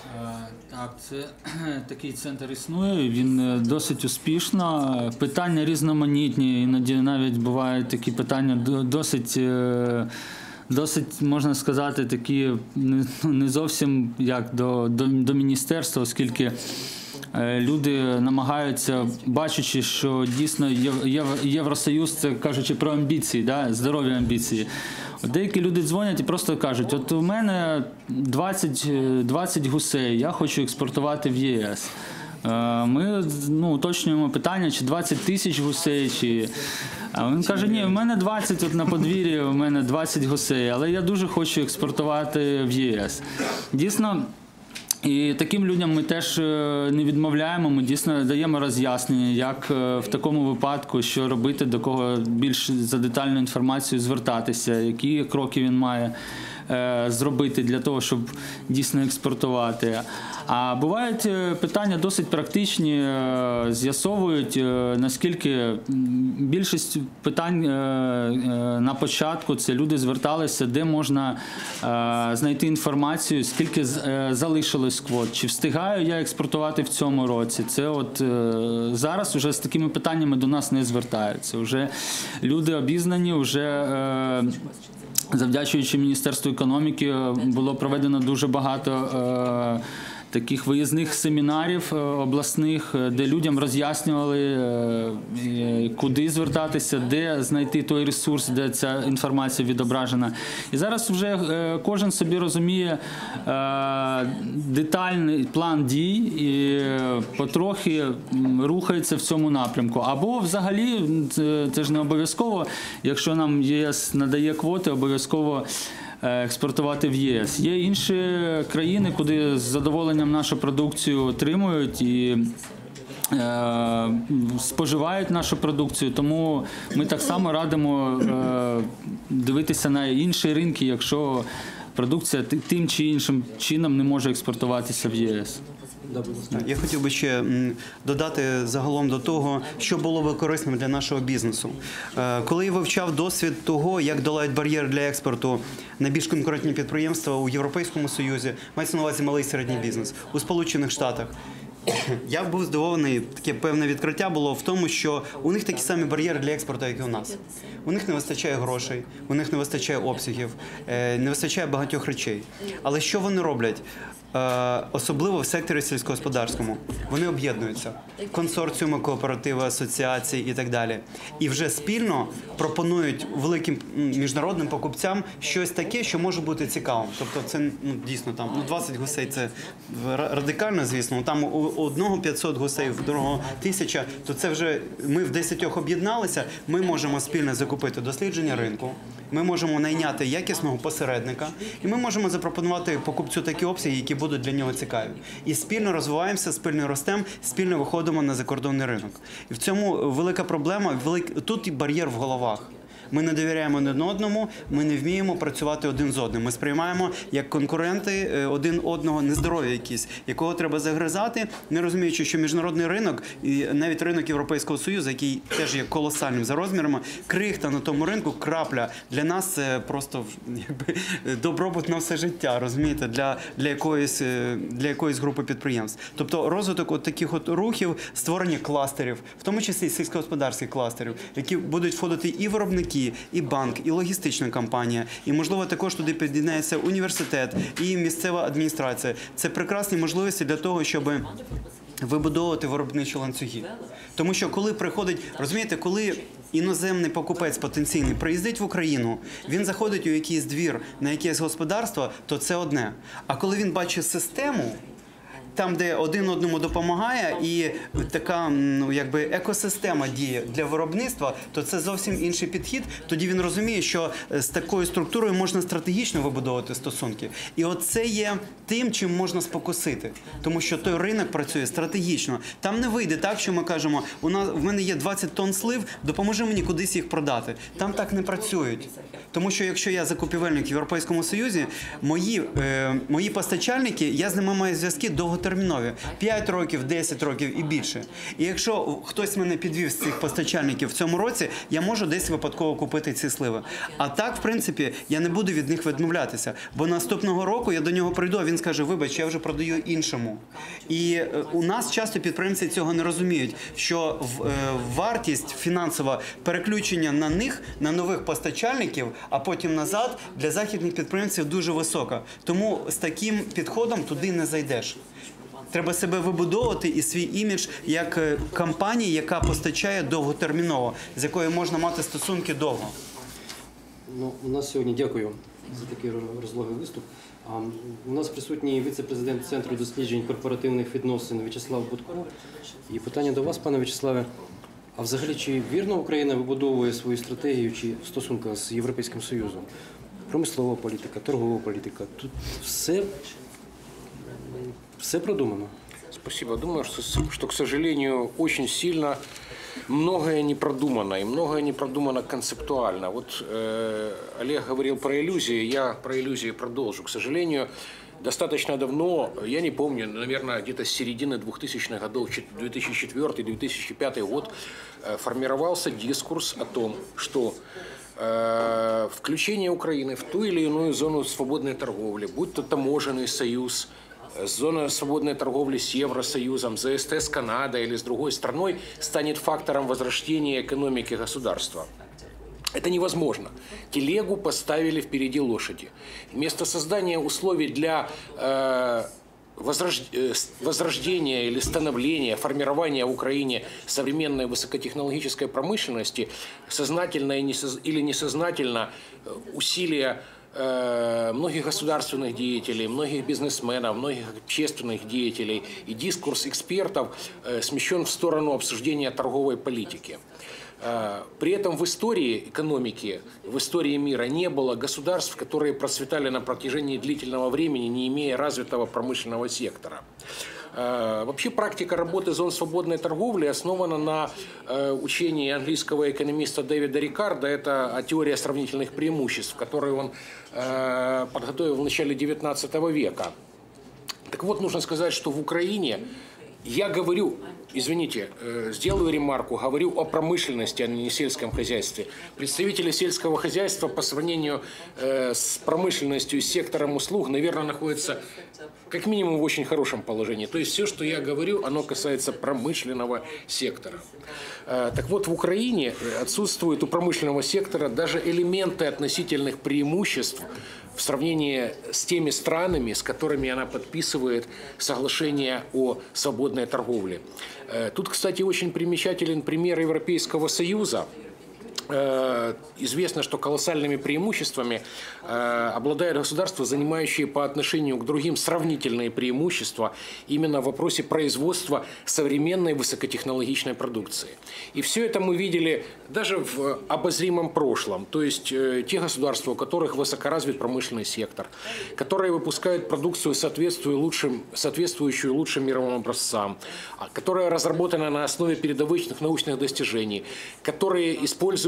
S5: Так, це такий центр існує, він досить успішно. Питання різноманітні, іноді навіть бувають такі питання досить, досить, можна сказати, такі не зовсім як до, до, до міністерства, оскільки люди намагаються, бачачи, що дійсно Євросоюз, це кажучи про амбіції, да, здорові амбіції. От деякі люди дзвонять і просто кажуть, от у мене двадцять, двадцять гусей, я хочу експортувати в ЄС. Ми, ну, уточнюємо питання, чи двадцять тисяч гусей, чи... А він каже, ні, у мене двадцять от на подвір'ї, у мене двадцять гусей, але я дуже хочу експортувати в ЄС. Дійсно, і таким людям ми теж не відмовляємо, ми дійсно даємо роз'яснення, як в такому випадку, що робити, до кого більш за детальну інформацію звертатися, які кроки він має зробити для того, щоб дійсно експортувати. А бувають питання досить практичні, з'ясовують, наскільки більшість питань на початку це люди зверталися, де можна знайти інформацію, скільки залишилось квот, чи встигаю я експортувати в цьому році. Це от зараз вже з такими питаннями до нас не звертаються. Вже люди обізнані, вже завдячуючи Міністерству економіки було проведено дуже багато е, таких виїзних семінарів обласних, де людям роз'яснювали, е, куди звертатися, де знайти той ресурс, де ця інформація відображена. І зараз вже е, кожен собі розуміє е, детальний план дій і потрохи рухається в цьому напрямку. Або взагалі, це, це ж не обов'язково, якщо нам ЄС надає квоти, обов'язково експортувати в ЄС. Є інші країни, куди з задоволенням нашу продукцію отримують і е, споживають нашу продукцію, тому ми так само радимо е, дивитися на інші ринки, якщо продукція тим чи іншим чином не може експортуватися в ЄС.
S10: Я хотів би ще додати загалом до того, що було би корисним для нашого бізнесу. Коли я вивчав досвід того, як долають бар'єри для експорту найбільш конкурентні підприємства у Європейському Союзі, мається на увазі малий і середній бізнес, у Сполучених Штатах, я був здивований, таке певне відкриття було в тому, що у них такі самі бар'єри для експорту, як і у нас. У них не вистачає грошей, у них не вистачає обсягів, не вистачає багатьох речей. Але що вони роблять? Особливо в секторі сільськогосподарському. Вони об'єднуються. Консорціуми, кооперативи, асоціації і так далі. І вже спільно пропонують великим міжнародним покупцям щось таке, що може бути цікавим. Тобто це, ну, дійсно там, ну, двадцять гусей – це радикально, звісно. Там у одного п'ятсот гусей, в другого тисяча, то це вже ми в десятьох об'єдналися, ми можемо спільно закупити дослідження ринку, ми можемо найняти якісного посередника, і ми можемо запропонувати покупцю такі обсяги, які будуть для нього цікаві. І спільно розвиваємося, спільно ростемо, спільно виходимо на закордонний ринок. І в цьому велика проблема, велик... тут і бар'єр в головах. Ми не довіряємо один одному, ми не вміємо працювати один з одним. Ми сприймаємо як конкуренти е, один одного, нездорові якісь, якого треба загризати, не розуміючи, що міжнародний ринок, і навіть ринок Європейського Союзу, який теж є колосальним за розмірами, крихта на тому ринку, крапля. Для нас це просто якби добробут на все життя, розумієте, для, для, якоїсь, для якоїсь групи підприємств. Тобто розвиток от таких от рухів, створення кластерів, в тому числі сільськогосподарських кластерів, які будуть входити і виробники, і банк, і логістична компанія, і, можливо, також туди під'єднається університет, і місцева адміністрація. Це прекрасні можливості для того, щоб вибудовувати виробничі ланцюги. Тому що коли приходить, розумієте, коли іноземний покупець потенційний приїздить в Україну, він заходить у якийсь двір на якесь господарство, то це одне. А коли він бачить систему, там, де один одному допомагає, і така, ну, якби екосистема діє для виробництва, то це зовсім інший підхід. Тоді він розуміє, що з такою структурою можна стратегічно вибудовувати стосунки. І от це є тим, чим можна спокусити. Тому що той ринок працює стратегічно. Там не вийде так, що ми кажемо, у нас, в мене є двадцять тонн слив, допоможи мені кудись їх продати. Там так не працюють. Тому що якщо я закупівельник в Європейському Союзі, мої, е, мої постачальники, я з ними маю зв'язки довготермінові. п'ять років, десять років і більше. І якщо хтось мене підвів з цих постачальників в цьому році, я можу десь випадково купити ці сливи. А так, в принципі, я не буду від них відмовлятися. Бо наступного року я до нього прийду, а він скаже, вибач, я вже продаю іншому. І е, у нас часто підприємці цього не розуміють, що в, е, вартість фінансова переключення на них, на нових постачальників, а потім назад, для західних підприємців дуже висока. Тому з таким підходом туди не зайдеш. Треба себе вибудовувати і свій імідж як компанії, яка постачає довготерміново, з якою можна мати стосунки довго.
S1: Ну, у нас сьогодні, дякую за такий розлогий виступ. А, у нас присутній віце-президент Центру досліджень корпоративних відносин В'ячеслав Будко. І питання до вас, пане В'ячеславе. А взагалі, чи вірно Україна вибудовує свою стратегію чи в стосунках з Європейським Союзом? Промислова політика, торгова політика. Тут все, все продумано.
S11: Спасибо. Думаю, что, что, к сожалению, очень сильно многое не продумано, и многое не продумано концептуально. Вот э, Олег говорил про иллюзии, я про иллюзии продолжу. К сожалению, достаточно давно, я не помню, наверное, где-то с середины двухтысячных годов, две тысячи четвёртый — две тысячи пятый год, э, формировался дискурс о том, что э, включение Украины в ту или иную зону свободной торговли, будь то таможенный союз, зона свободной торговли с Евросоюзом, зэ эс тэ с Канадой или с другой страной, станет фактором возрождения экономики государства. Это невозможно. Телегу поставили впереди лошади. Вместо создания условий для э, возрождения или становления, формирования в Украине современной высокотехнологической промышленности, сознательно или несознательно усилия многих государственных деятелей, многих бизнесменов, многих общественных деятелей и дискурс экспертов смещен в сторону обсуждения торговой политики. При этом в истории экономики, в истории мира не было государств, которые процветали на протяжении длительного времени, не имея развитого промышленного сектора. Вообще практика работы зон свободной торговли основана на учении английского экономиста Дэвида Рикардо. Это теория сравнительных преимуществ, которую он подготовил в начале девятнадцатого века. Так вот, нужно сказать, что в Украине, я говорю, извините, сделаю ремарку, говорю о промышленности, а не сельском хозяйстве. Представители сельского хозяйства по сравнению с промышленностью и сектором услуг, наверное, находятся как минимум в очень хорошем положении. То есть все, что я говорю, оно касается промышленного сектора. Так вот, в Украине отсутствуют у промышленного сектора даже элементы относительных преимуществ в сравнении с теми странами, с которыми она подписывает соглашение о свободной торговле. Тут, кстати, очень примечателен пример Европейского Союза. Известно, что колоссальными преимуществами обладают государства, занимающие по отношению к другим сравнительные преимущества именно в вопросе производства современной высокотехнологичной продукции. И все это мы видели даже в обозримом прошлом. То есть те государства, у которых высокоразвит промышленный сектор, которые выпускают продукцию, соответствующую лучшим, соответствующую лучшим мировым образцам, которая разработана на основе передовых научных достижений, которые используют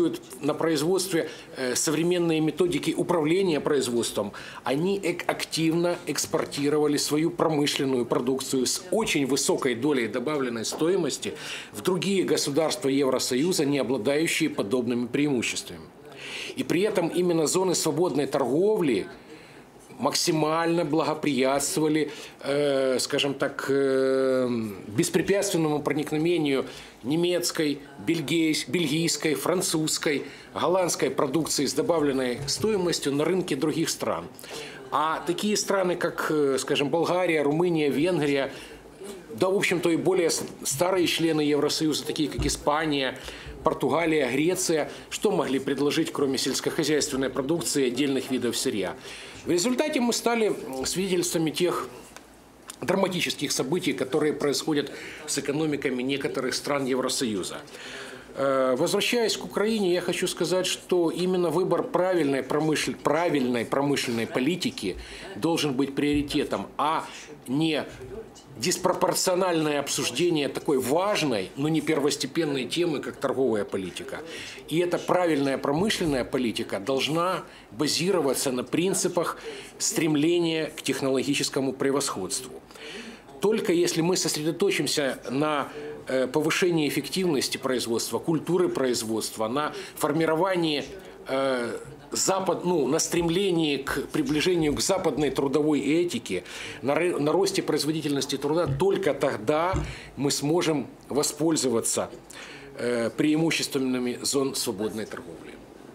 S11: используют на производстве современные методики управления производством, они активно экспортировали свою промышленную продукцию с очень высокой долей добавленной стоимости в другие государства Евросоюза, не обладающие подобными преимуществами. И при этом именно зоны свободной торговли максимально благоприятствовали, э, скажем так, э, беспрепятственному проникновению немецкой, бельгийской, бельгийской, французской, голландской продукции с добавленной стоимостью на рынке других стран. А такие страны, как, скажем, Болгария, Румыния, Венгрия, да, в общем-то, и более старые члены Евросоюза, такие как Испания, Португалия, Греция, что могли предложить, кроме сельскохозяйственной продукции и отдельных видов сырья? В результате мы стали свидетельствами тех драматических событий, которые происходят с экономиками некоторых стран Евросоюза. Возвращаясь к Украине, я хочу сказать, что именно выбор правильной, промышль... правильной промышленной политики должен быть приоритетом, а не диспропорциональное обсуждение такой важной, но не первостепенной темы, как торговая политика. И эта правильная промышленная политика должна базироваться на принципах стремления к технологическому превосходству. Только если мы сосредоточимся на повышении эффективности производства, культуры производства, на формировании э, запад, ну, на стремлении к приближению к западной трудовой этике, на, на росте производительности труда, только тогда мы сможем воспользоваться э, преимуществами зон свободной торговли.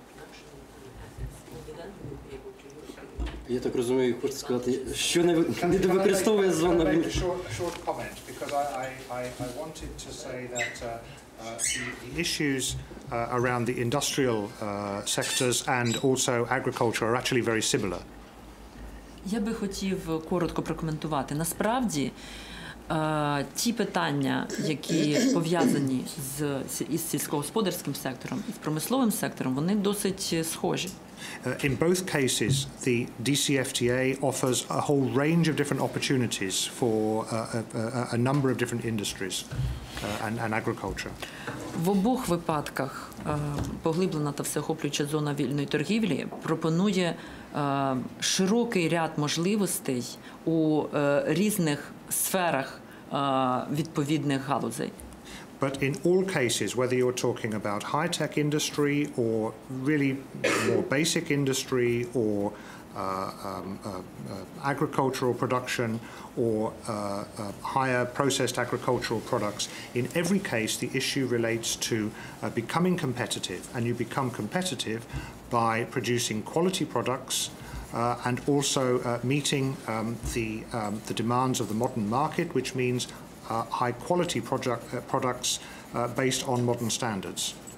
S1: Я так розумію, хочу сказати, що не використовує зона.
S6: The issues uh, around the industrial uh, sectors and also agriculture are actually very similar.
S7: Я би хотів коротко прокоментувати. Насправді, е, ті питання, які пов'язані з із сільськогосподарським сектором і з промисловим сектором, вони досить схожі.
S6: Uh, in both cases, the D C F T A offers a whole range of different opportunities for uh, a, a number of different industries uh, and, and agriculture.
S7: В обох випадках е, поглиблена та всеохоплююча зона вільної торгівлі пропонує е, широкий ряд можливостей у е, різних сферах е, відповідних галузей.
S6: But in all cases, whether you're talking about high-tech industry or really more basic industry or uh, um, uh, uh, agricultural production or uh, uh, higher processed agricultural products, in every case the issue relates to uh, becoming competitive, and you become competitive by producing quality products uh, and also uh, meeting um, the, um, the demands of the modern market, which means Uh, high-quality product, uh, products uh, based on modern standards.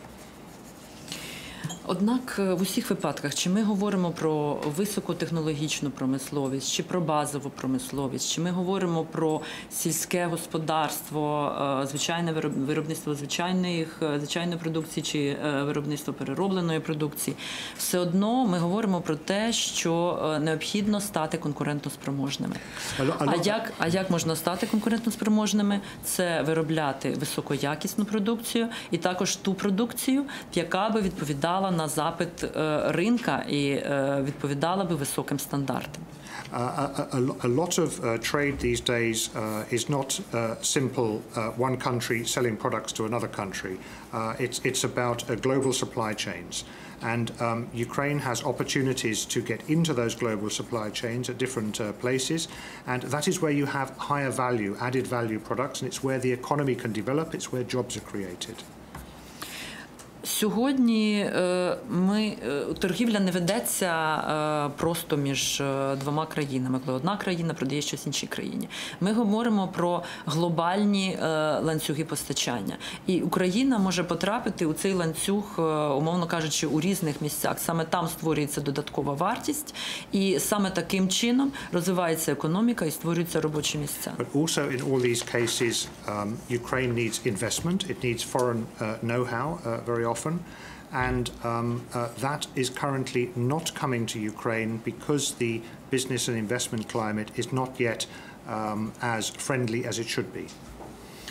S7: Однак в усіх випадках, чи ми говоримо про високотехнологічну промисловість, чи про базову промисловість, чи ми говоримо про сільське господарство, звичайне виробництво звичайної, звичайної продукції, чи виробництво переробленої продукції, все одно ми говоримо про те, що необхідно стати конкурентоспроможними. А як, а як можна стати конкурентоспроможними? Це виробляти високоякісну продукцію і також ту продукцію, яка би відповідала на запит ринка і відповідала би високим стандартам.
S6: Uh, a, a, a lot of uh, trade these days uh, is not uh, simple uh, one country selling products to another country. Uh, it's, it's about uh, global supply chains. And um, Ukraine has opportunities to get into those global supply chains at different uh, places. And that is where you have higher value, added value products. And it's where the economy can develop. It's where jobs are created.
S7: Сьогодні ми, торгівля не ведеться просто між двома країнами, коли одна країна продає щось іншій країні. Ми говоримо про глобальні ланцюги постачання. І Україна може потрапити у цей ланцюг, умовно кажучи, у різних місцях. Саме там створюється додаткова вартість, і саме таким чином розвивається економіка і створюються робочі місця.
S6: But also in all these cases, um, Ukraine needs investment. It needs foreign uh, know-how uh, very often. Often, and um, uh, that is currently not coming to Ukraine because the business and investment climate is not yet um, as friendly as it should be.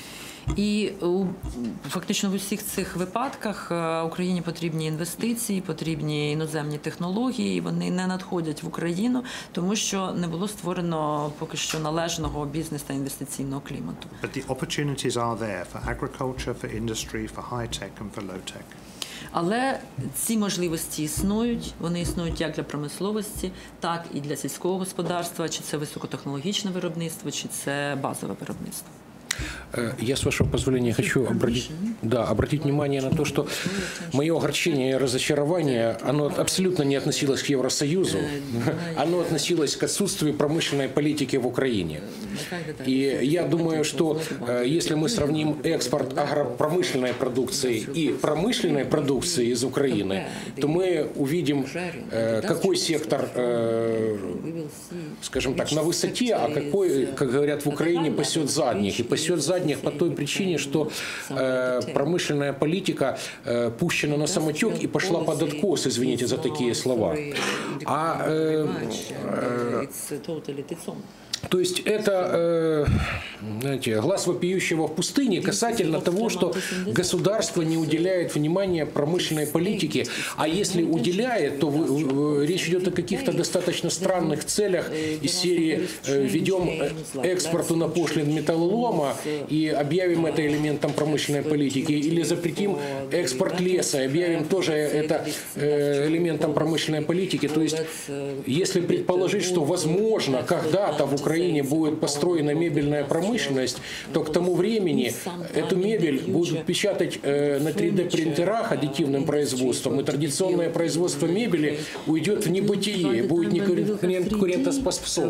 S7: І у, фактично в усіх цих випадках е, Україні потрібні інвестиції, потрібні іноземні технології, і вони не надходять в Україну, тому що не було створено поки що належного бізнес- та інвестиційного клімату.
S6: But the opportunities are there for agriculture, for industry, for high-tech and for low-tech.
S7: Але ці можливості існують, вони існують як для промисловості, так і для сільського господарства, чи це високотехнологічне виробництво, чи це базове виробництво.
S11: Я, с вашего позволения, хочу обратить, да, обратить внимание на то, что мое огорчение и разочарование, оно абсолютно не относилось к Евросоюзу, оно относилось к отсутствию промышленной политики в Украине. И я думаю, что если мы сравним экспорт агропромышленной продукции и промышленной продукции из Украины, то мы увидим, какой сектор, скажем так, на высоте, а какой, как говорят в Украине, пасет задних. И пасет задних по той причине, что э, промышленная политика э, пущена на самотек и пошла под откос, извините за такие слова. А, э, э, то есть это, э, знаете, глаз вопиющего в пустыне касательно того, что государство не уделяет внимания промышленной политике, а если уделяет, то в, в, речь идет о каких-то достаточно странных целях из серии э, «ведем экспорту на пошлин металлолома и объявим это элементом промышленной политики», или «запретим экспорт леса и объявим тоже это э, элементом промышленной политики». То есть, если предположить, что возможно когда-то в Украине будет построена мебельная промышленность, то к тому времени эту мебель будут печатать э, на три дэ принтерах аддитивным производством, и традиционное производство мебели уйдет в небытие, будет неконкурентоспособным.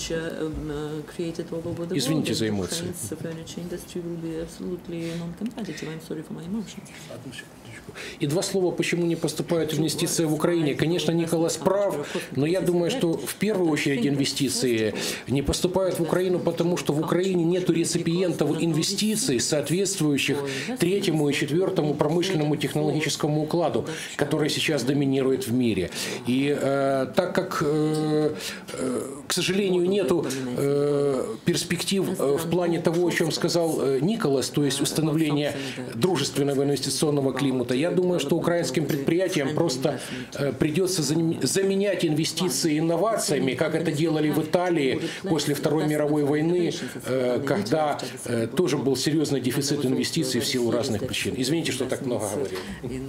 S11: Извините за эмоции. И два слова, почему не поступают инвестиции в Украине. Конечно, Николас прав, но я думаю, что в первую очередь инвестиции не поступают в Украину, потому что в Украине нет реципиентов инвестиций, соответствующих третьему и четвертому промышленному технологическому укладу, который сейчас доминирует в мире. И э, так как, э, э, к сожалению, нету э, перспектив э, в плане того, о чем сказал э, Николас, то есть установления дружественного инвестиционного климата, я думаю, что украинским предприятиям просто э, придется заменять инвестиции инновациями, как это делали в Италии после Второй мировой войны, э, когда э, тоже был серьезный дефицит инвестиций в силу разных причин. Извините, что так много говорил.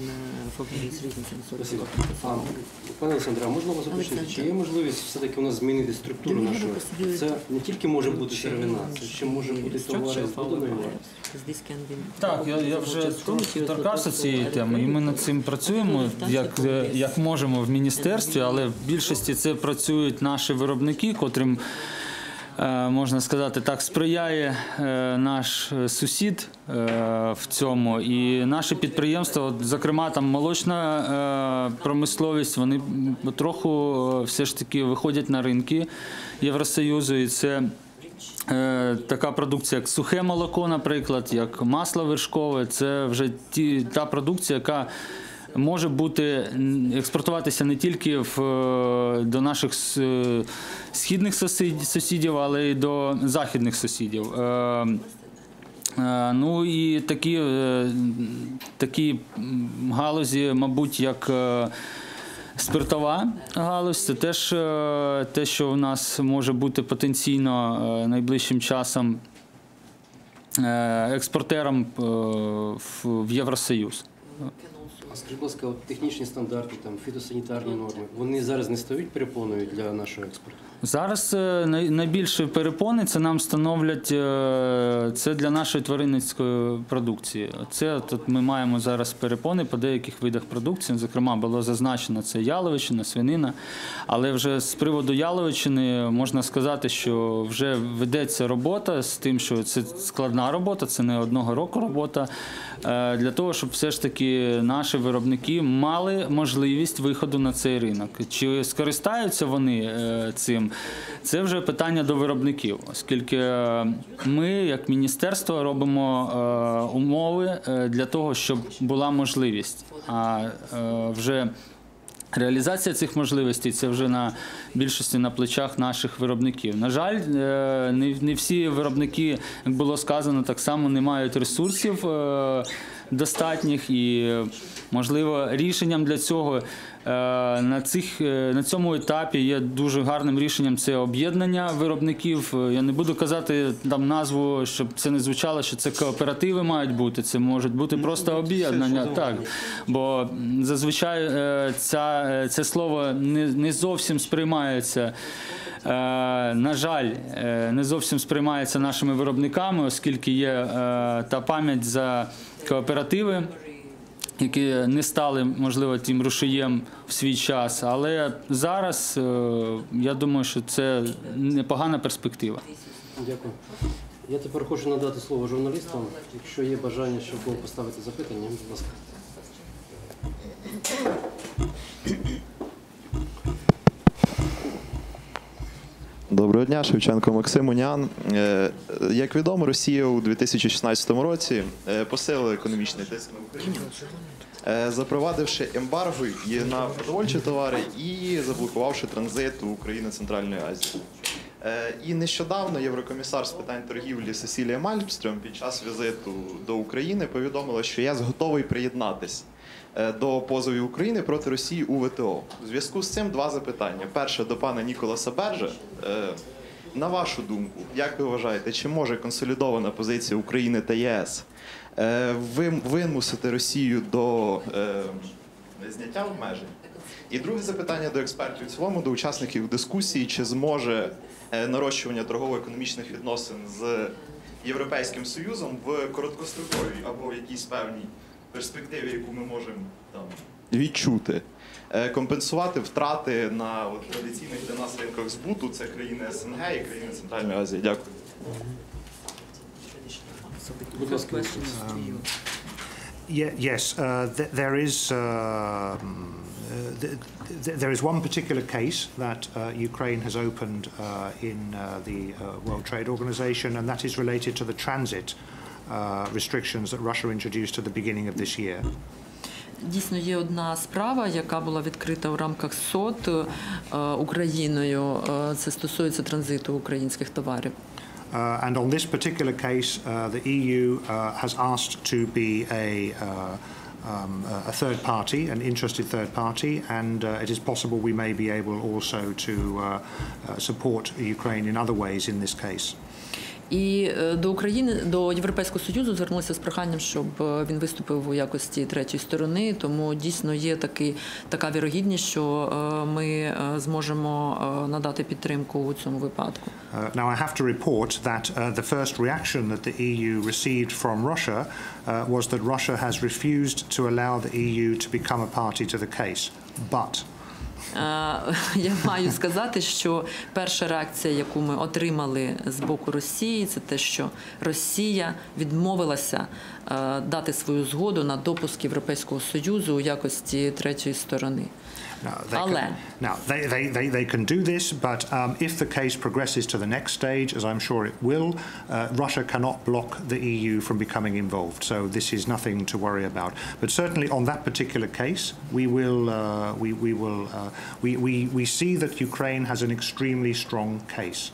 S1: Пане Олександре, а можна вас уточнити, чи є можливість все-таки у нас змінити структуру нашого? Це не тільки може бути сировина, це ще може бути товари з доданою вартістю.
S5: Так, я, я вже торкався цієї теми, і ми над цим працюємо, як, як можемо в міністерстві, але в більшості це працюють наші виробники, котрим, можна сказати так, сприяє наш сусід в цьому. І наші підприємства, от, зокрема там молочна промисловість, вони трохи все ж таки виходять на ринки Євросоюзу, і це така продукція, як сухе молоко, наприклад, як масло вершкове, це вже ті, та продукція, яка може бути, експортуватися не тільки в, до наших східних сусідів, але й до західних сусідів. Ну і такі, такі галузі, мабуть, як спиртова галузь, це теж те, що у нас може бути потенційно найближчим часом експортером в Євросоюз.
S1: А скажіть, будь ласка, от технічні стандарти, там, фітосанітарні норми, вони зараз не стають перепоною для нашого експорту?
S5: Зараз найбільші перепони це нам становлять, це для нашої тваринницької продукції. Це тут ми маємо зараз перепони по деяких видах продукції, зокрема було зазначено це яловичина, свинина, але вже з приводу яловичини можна сказати, що вже ведеться робота з тим, що це складна робота, це не одного року робота, для того, щоб все ж таки наші виробники мали можливість виходу на цей ринок. Чи скористаються вони цим? Це вже питання до виробників, оскільки ми, як міністерство, робимо умови для того, щоб була можливість. А вже Реалізація цих можливостей – це вже на більшості на плечах наших виробників. На жаль, не, не всі виробники, як було сказано, так само не мають ресурсів достатніх і, можливо, рішенням для цього на, цих, на цьому етапі є дуже гарним рішенням це об'єднання виробників. Я не буду казати там назву, щоб це не звучало, що це кооперативи мають бути, це можуть бути просто об'єднання. Так, бо зазвичай ця, це слово не, не зовсім сприймається. На жаль, не зовсім сприймається нашими виробниками, оскільки є та пам'ять за кооперативи, які не стали, можливо, тим рушієм в свій час. Але зараз, я думаю, що це непогана перспектива.
S1: Дякую. Я тепер хочу надати слово журналістам. Якщо є бажання, щоб було поставити запитання, будь ласка.
S12: Доброго дня, Шевченко Максим, Уніан. Як відомо, Росія у дві тисячі шістнадцятому році посилила економічний тиск на Україну, запровадивши ембарго і на продовольчі товари і заблокувавши транзит у України Центральної Азії. І нещодавно єврокомісар з питань торгівлі Сесілія Мальмстрём під час візиту до України повідомила, що ЄС готовий приєднатись до позовів України проти Росії у ВТО. У зв'язку з цим два запитання. Перше до пана Ніколаса Берджа. На вашу думку, як ви вважаєте, чи може консолідована позиція України та ЄС вимусити Росію до зняття обмежень? І друге запитання до експертів в цілому, до учасників дискусії, чи зможе нарощування торгово-економічних відносин з Європейським Союзом в короткостроковій або в якійсь певній перспективі, яку ми можемо там відчути, компенсувати втрати на от, традиційних для нас ринках збуту, це країни СНГ і країни Центральної Азії. Дякую.
S6: Um, yeah, yes, uh, th there is uh, th th there is one particular case that uh, Ukraine has opened uh, in uh, the uh, World Trade Organization, and that is related to the transit uh, restrictions that Russia introduced at the beginning of this year.
S7: Дійсно, є одна справа, яка була відкрита у рамках СОТ Україною. Це стосується транзиту українських товарів.
S6: Uh, and on this particular case, uh, the E U uh, has asked to be a, uh, um, a third party, an interested third party, and uh, it is possible we may be able also to uh, uh, support Ukraine in other ways in this case.
S7: І до України, до Європейського Союзу звернулися з проханням, щоб він виступив у якості третьої сторони, тому дійсно є такий, така вірогідність, що ми зможемо надати підтримку у цьому випадку.
S6: Uh, now I have to report that uh, the first reaction that the E U received from Russia uh, was that Russia has refused to allow the E U to become a party to the case. But
S7: Я маю сказати, що перша реакція, яку ми отримали з боку Росії, це те, що Росія відмовилася дати свою згоду на допуск Європейського Союзу у якості третьої сторони.
S6: Now, they can, now they, they, they, they can do this, but um, if the case progresses to the next stage, as I'm sure it will, uh, Russia cannot block the E U from becoming involved. So this is nothing to worry about. But certainly on that particular case, we will, uh, we, we, will uh, we, we, we see that Ukraine has an extremely strong case.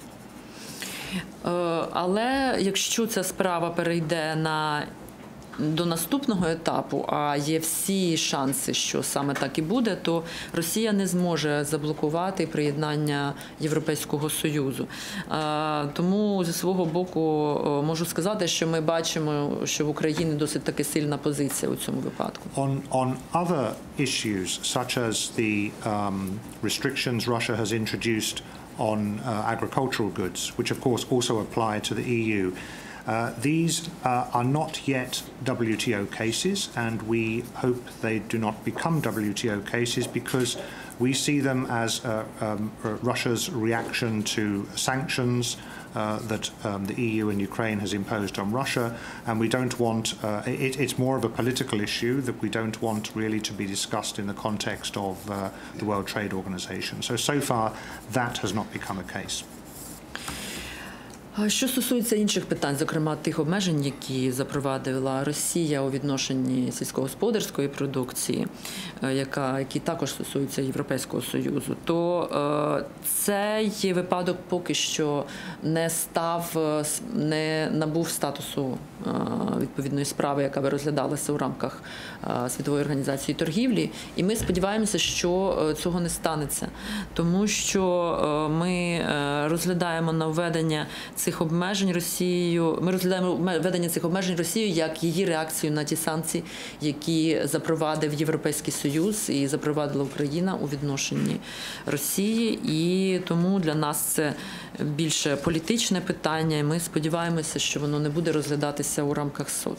S7: Але якщо ця справа перейде на до наступного етапу, а є всі шанси, що саме так і буде, то Росія не зможе заблокувати приєднання Європейського Союзу. Тому зі свого боку можу сказати, що ми бачимо, що в Україні досить таки сильна позиція у цьому випадку.
S6: On, on other issues, such as the um, restrictions Russia has introduced on uh, agricultural goods, which of course also apply to the E U, Uh, these uh, are not yet W T O cases, and we hope they do not become W T O cases because we see them as uh, um, Russia's reaction to sanctions uh, that um, the E U and Ukraine has imposed on Russia, and we don't want, uh, it, it's more of a political issue that we don't want really to be discussed in the context of uh, the World Trade Organization. So, so far, that has not become a case.
S7: Що стосується інших питань, зокрема тих обмежень, які запровадила Росія у відношенні сільськогосподарської продукції, яка, які також стосуються Європейського Союзу, то цей випадок поки що не став, не набув статусу відповідної справи, яка би розглядалася у рамках Світової організації торгівлі. І ми сподіваємося, що цього не станеться, тому що ми розглядаємо на введення цих обмежень Росією, ми розглядаємо введення цих обмежень Росією як її реакцію на ті санкції, які запровадив Європейський Союз і запровадила Україна у відношенні Росії. І тому для нас це більше політичне питання, і ми сподіваємося, що воно не буде розглядатися у рамках СОТ.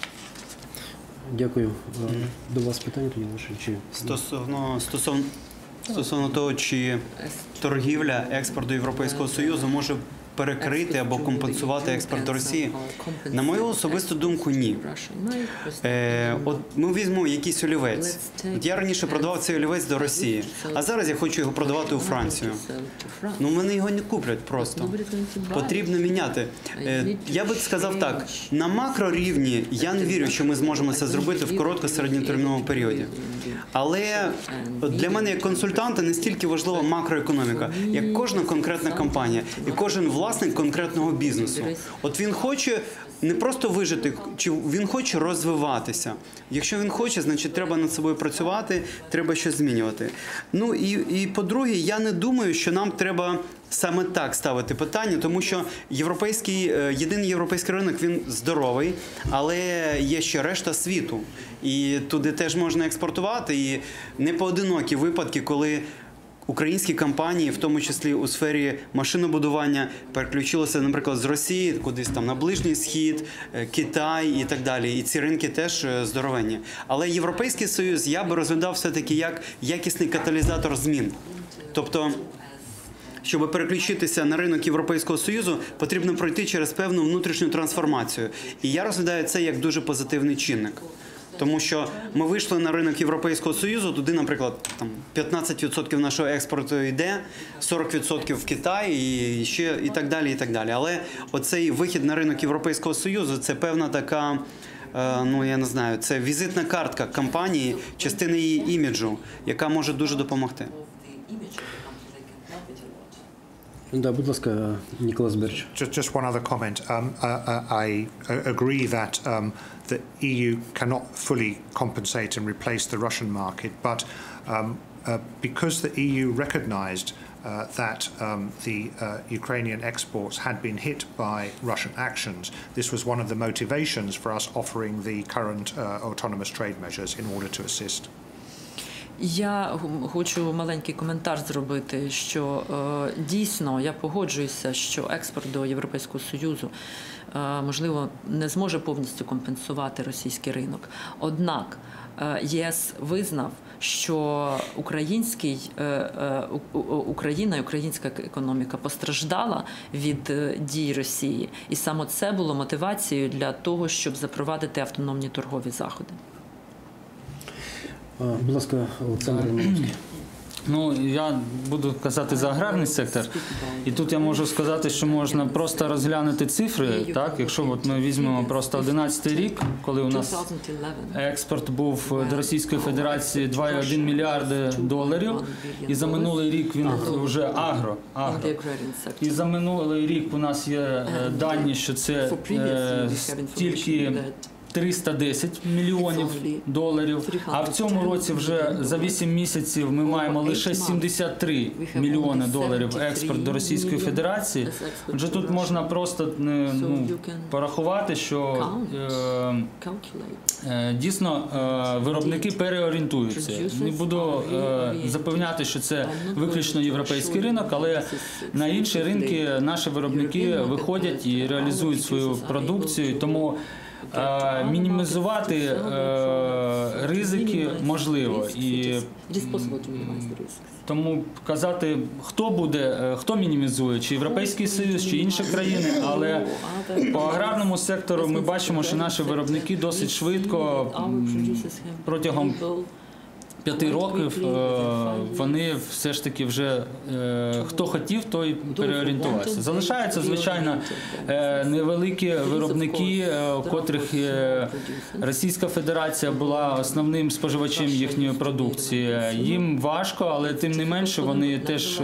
S1: Дякую. До вас питання тоді лише? Чи...
S10: Стосовно, стосовно, стосовно того, чи торгівля, експорт до Європейського Союзу може перекрити або компенсувати експорт до Росії? На мою особисту думку, ні. Е, от ми візьмемо якийсь олівець. От я раніше продавав цей олівець до Росії, а зараз я хочу його продавати у Францію. Ну, вони його не куплять просто. Потрібно міняти. Е, я би сказав так, на макрорівні я не вірю, що ми зможемо це зробити в коротко-середньотерміновому періоді. Але для мене як консультанта не стільки важлива макроекономіка, як кожна конкретна компанія і кожен власник конкретного бізнесу. От він хоче не просто вижити, чи він хоче розвиватися. Якщо він хоче, значить треба над собою працювати, треба щось змінювати. Ну і, і по-друге, я не думаю, що нам треба саме так ставити питання, тому що європейський, єдиний європейський ринок, він здоровий, але є ще решта світу. І туди теж можна експортувати, і не поодинокі випадки, коли українські компанії, в тому числі у сфері машинобудування, переключилися, наприклад, з Росії, кудись там на Ближній Схід, Китай і так далі. І ці ринки теж здоровенні. Але Європейський Союз я би розглядав все-таки як якісний каталізатор змін. Тобто, щоб переключитися на ринок Європейського Союзу, потрібно пройти через певну внутрішню трансформацію. І я розглядаю це як дуже позитивний чинник. Тому що ми вийшли на ринок Європейського Союзу, туди, наприклад, там п'ятнадцять відсотків нашого експорту йде, сорок відсотків в Китай і ще і так далі, і так далі. Але оцей вихід на ринок Європейського Союзу – це певна така, ну я не знаю, це візитна картка компанії, частина її іміджу, яка може дуже допомогти.
S1: Да, будь ласка, Ніколас Берч.
S6: Just, just one other comment. Um, uh, I agree that um, the E U cannot fully compensate and replace the Russian market, but um, uh, because the E U recognized uh, that um, the uh, Ukrainian exports had been hit by Russian actions, this was one of the motivations for us offering the current uh, autonomous trade measures in order to assist.
S7: Я хочу маленький коментар зробити, що е, дійсно я погоджуюся, що експорт до Європейського Союзу, е, можливо, не зможе повністю компенсувати російський ринок. Однак е, ЄС визнав, що український, е, е, Україна і українська економіка постраждала від е, дій Росії. І саме це було мотивацією для того, щоб запровадити автономні торгові заходи.
S1: Будь ласка, Олександр Романовський.
S5: Ну, я буду казати за аграрний сектор, і тут я можу сказати, що можна просто розглянути цифри, так, якщо от ми візьмемо просто одинадцятий рік, коли у нас експорт був до Російської Федерації два цілих один мільярди доларів, і за минулий рік він вже агро, агро. І за минулий рік у нас є дані, що це е, тільки триста десять мільйонів доларів, а в цьому році вже за вісім місяців ми маємо лише сімдесят три мільйони доларів експорт до Російської Федерації. Отже, тут можна просто ну, порахувати, що е, е, дійсно е, виробники переорієнтуються. Не буду е, запевняти, що це виключно європейський ринок, але на інші ринки наші виробники виходять і реалізують свою продукцію, тому мінімізувати е, ризики можливо. І тому казати, хто буде, хто мінімізує, чи Європейський Союз, чи інші країни, але по аграрному сектору ми бачимо, що наші виробники досить швидко протягом п'яти років вони все ж таки вже хто хотів, той переорієнтувався. Залишаються, звичайно, невеликі виробники, котрих Російська Федерація була основним споживачем їхньої продукції. Їм важко, але тим не менше вони теж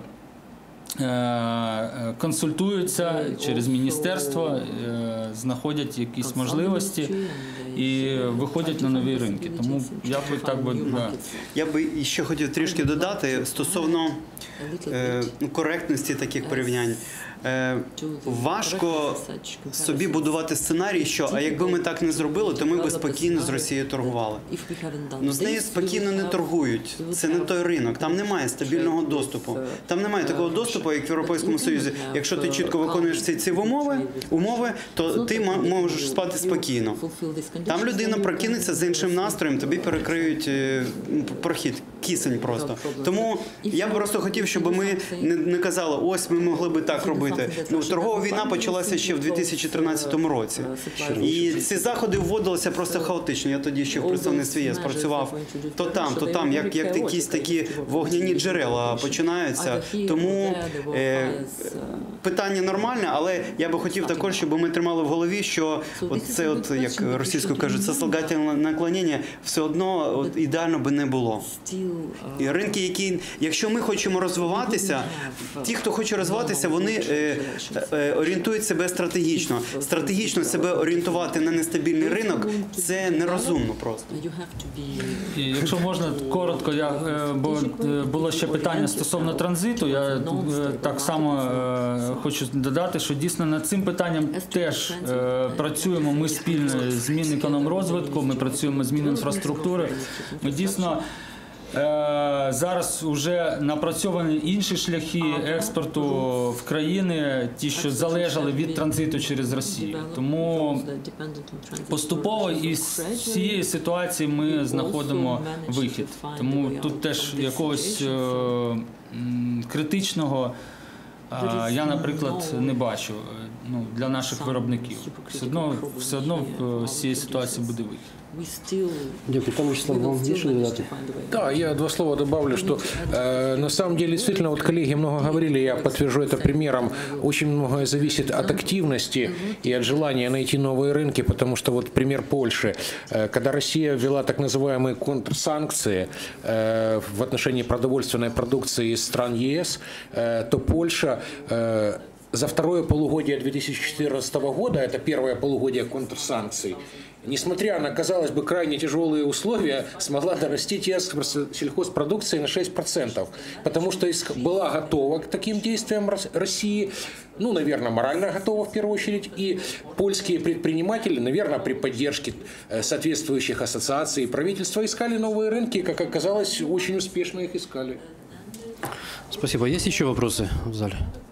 S5: консультуються через міністерство, знаходять якісь можливості і виходять на нові ринки. Тому я би так би... Да.
S10: Я би ще хотів трішки додати стосовно е, коректності таких порівнянь. Е, важко собі будувати сценарій, що а якби ми так не зробили, то ми б спокійно з Росією торгували. Ну, з нею спокійно не торгують. Це не той ринок. Там немає стабільного доступу. Там немає такого доступу, як в Європейському Союзі. Якщо ти чітко виконуєш ці, ці умови, умови, то ти можеш спати спокійно. Там людина прокинеться з іншим настроєм, тобі перекриють прохід, кисень просто. Тому я просто хотів, щоб ми не, не казали, ось ми могли би так робити. Ну, торгова війна почалася ще в дві тисячі тринадцятому році. І ці заходи вводилися просто хаотично. Я тоді ще в представництві ЄС працював. То там, то там, як, як якісь такі вогняні джерела починаються. Тому е, питання нормальне, але я би хотів також, щоб ми тримали в голові, що от це, от, як російською кажуть, сослагательне наклонення все одно от, ідеально би не було. І ринки, які, якщо ми хочемо розвиватися, ті, хто хоче розвиватися, вони е, е, орієнтують себе стратегічно. Стратегічно себе орієнтувати на нестабільний ринок – це нерозумно просто.
S5: І якщо можна, коротко, я, бо було ще питання стосовно транзиту, я так само е, хочу додати, що дійсно над цим питанням теж е, працюємо ми спільно з Мінекономрозвитку, ми працюємо з Мінінфраструктури. Ми дійсно зараз вже напрацьовані інші шляхи експорту в країни, ті, що залежали від транзиту через Росію. Тому поступово із цієї ситуації ми знаходимо вихід. Тому тут теж якогось критичного я, наприклад, не бачу ну, для наших виробників. Все одно, все одно з цієї ситуації буде вихід.
S13: Да, я два слова добавлю, что э, на самом деле действительно вот коллеги много говорили, я подтвержу это примером, очень многое зависит от активности и от желания найти новые рынки, потому что вот пример Польши, э, когда Россия ввела так называемые контрсанкции э, в отношении продовольственной продукции из стран ЕС, э, то Польша э, за второе полугодие две тысячи четырнадцатого года, это первое полугодие контрсанкций, несмотря на, казалось бы, крайне тяжелые условия, смогла нарастить экспорт сельхозпродукции на шесть процентов, потому что была готова к таким действиям России, ну, наверное, морально готова в первую очередь, и польские предприниматели, наверное, при поддержке соответствующих ассоциаций и правительства искали новые рынки, как оказалось, очень успешно их искали.
S1: Спасибо. Есть еще вопросы в зале?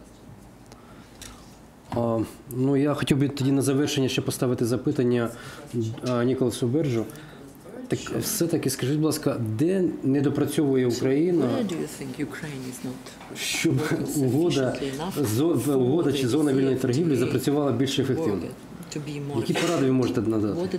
S1: А, ну, я хотів би тоді на завершення ще поставити запитання а, Ніколасу Берджу. Так, все-таки скажіть, будь ласка, де не допрацьовує Україна, щоб угода, зо, угода чи зона вільної торгівлі запрацювала більш ефективно? Які поради ви можете надати?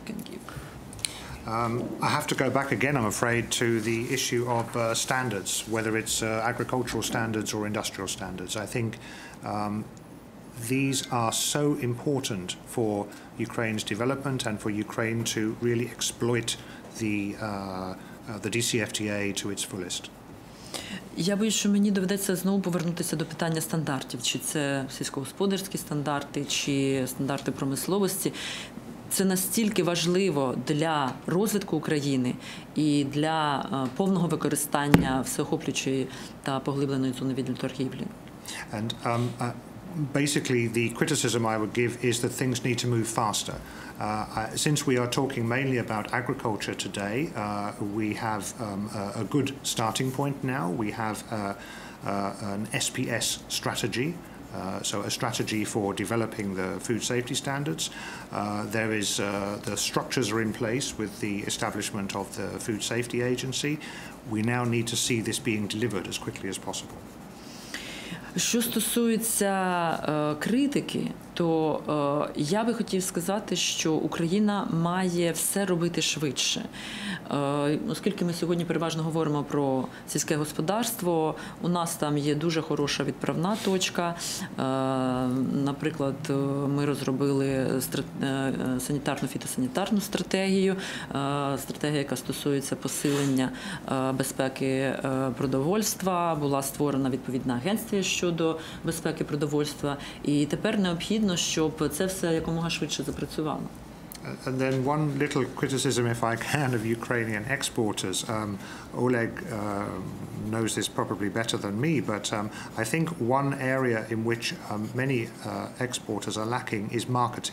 S6: Um, I have to go back again, I'm afraid, to the issue of uh, standards, whether it's uh, agricultural standards or industrial standards. I think um, these are so important for Ukraine's development and for Ukraine to really exploit the, uh, uh, the D C F T A to its fullest.
S7: Я боюсь, що мені доведеться знову повернутися до питання стандартів. Чи це сільськогосподарські стандарти, чи стандарти промисловості. Це настільки важливо для розвитку України і для повного використання всеохоплюючої та поглибленої зони вільної торгівлі.
S6: And um, uh, basically the criticism I would give is that things need to move faster. Uh, I, since we are talking mainly about agriculture today, uh, we have um, a, a good starting point now. We have uh, uh, an S P S strategy. Uh, so a strategy for developing the food safety standards. Uh, there is uh, the structures are in place with the establishment of the Food Safety Agency. We now need to see this being delivered as quickly as possible.
S7: Що стосується е, критики, то е, я би хотів сказати, що Україна має все робити швидше. Е, оскільки ми сьогодні переважно говоримо про сільське господарство, у нас там є дуже хороша відправна точка. Е, наприклад, ми розробили санітарно-фітосанітарну стратегію, е, стратегія, яка стосується посилення е, безпеки е, продовольства, була створена відповідна агенція щодо безпеки продовольства, і тепер необхідно, щоб це все якомога швидше запрацювало.
S6: And then one little criticism, if I can, of Ukrainian exporters. Um, Oleg uh, knows this probably better than me, but um, I think one area in which um, many uh, exporters are lacking is marketing.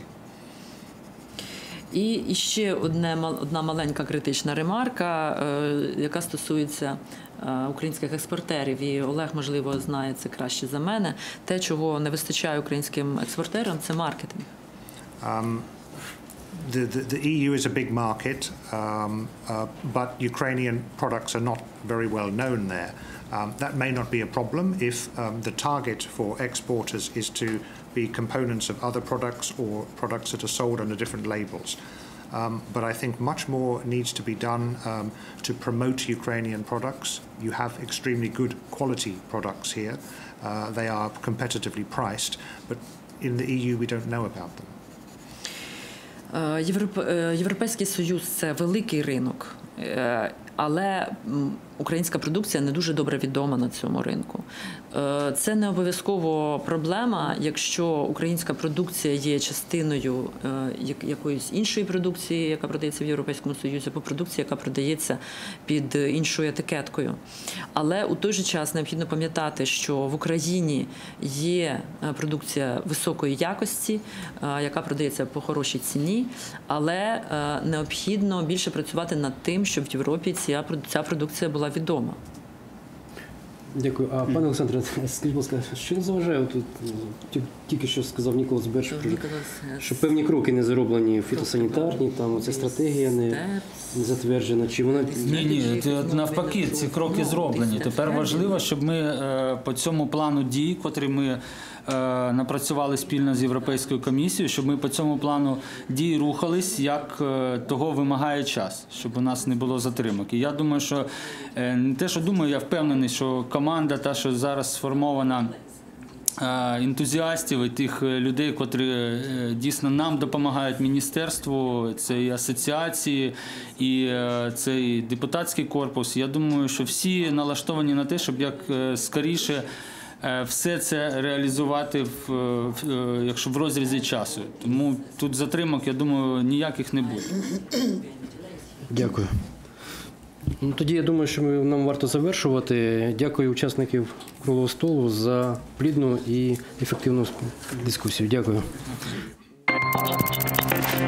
S7: І ще одне, одна маленька критична ремарка, яка стосується українських експортерів, і Олег, можливо, знає це краще за мене. Те, чого не вистачає українським експортерам, це маркетинг.
S6: Um, the, the, the E U is a big market, um, uh, but Ukrainian products are not very well known there. Um, that may not be a problem if um, the target for exporters is to be components of other products or products that are sold under different labels. Um, but I think much more needs to be done um, to promote Ukrainian products. You have extremely good quality products here. Uh, they are competitively priced, but in the E U we don't know about them.
S7: Європейський Союз – це великий ринок, але українська продукція не дуже добре відома на цьому ринку. Це не обов'язково проблема, якщо українська продукція є частиною якоїсь іншої продукції, яка продається в Європейському Союзі, або продукції, яка продається під іншою етикеткою. Але у той же час необхідно пам'ятати, що в Україні є продукція високої якості, яка продається по хорошій ціні, але необхідно більше працювати над тим, щоб в Європі ця, ця продукція була відома.
S1: Дякую. А пане Олександре, скажіть, будь ласка, що не заважає тут, тільки що сказав Ніколас Берш, що певні кроки не зроблені фітосанітарні, там оця стратегія не, не затверджена, чи вона...
S5: Ні, ні, навпаки, ці кроки зроблені. Тепер важливо, щоб ми по цьому плану дій, котрий ми напрацювали спільно з Європейською комісією, щоб ми по цьому плану дій рухались, як того вимагає час, щоб у нас не було затримок. І я думаю, що не те, що думаю, я впевнений, що команда, та, що зараз сформована ентузіастів і тих людей, котрі дійсно нам допомагають міністерству, це і асоціації, і цей депутатський корпус. Я думаю, що всі налаштовані на те, щоб як скоріше все це реалізувати, в, в, якщо в розрізі часу. Тому тут затримок, я думаю, ніяких не буде.
S1: Дякую. Ну, тоді я думаю, що ми, нам варто завершувати. Дякую учасників круглого столу за плідну і ефективну дискусію. Дякую.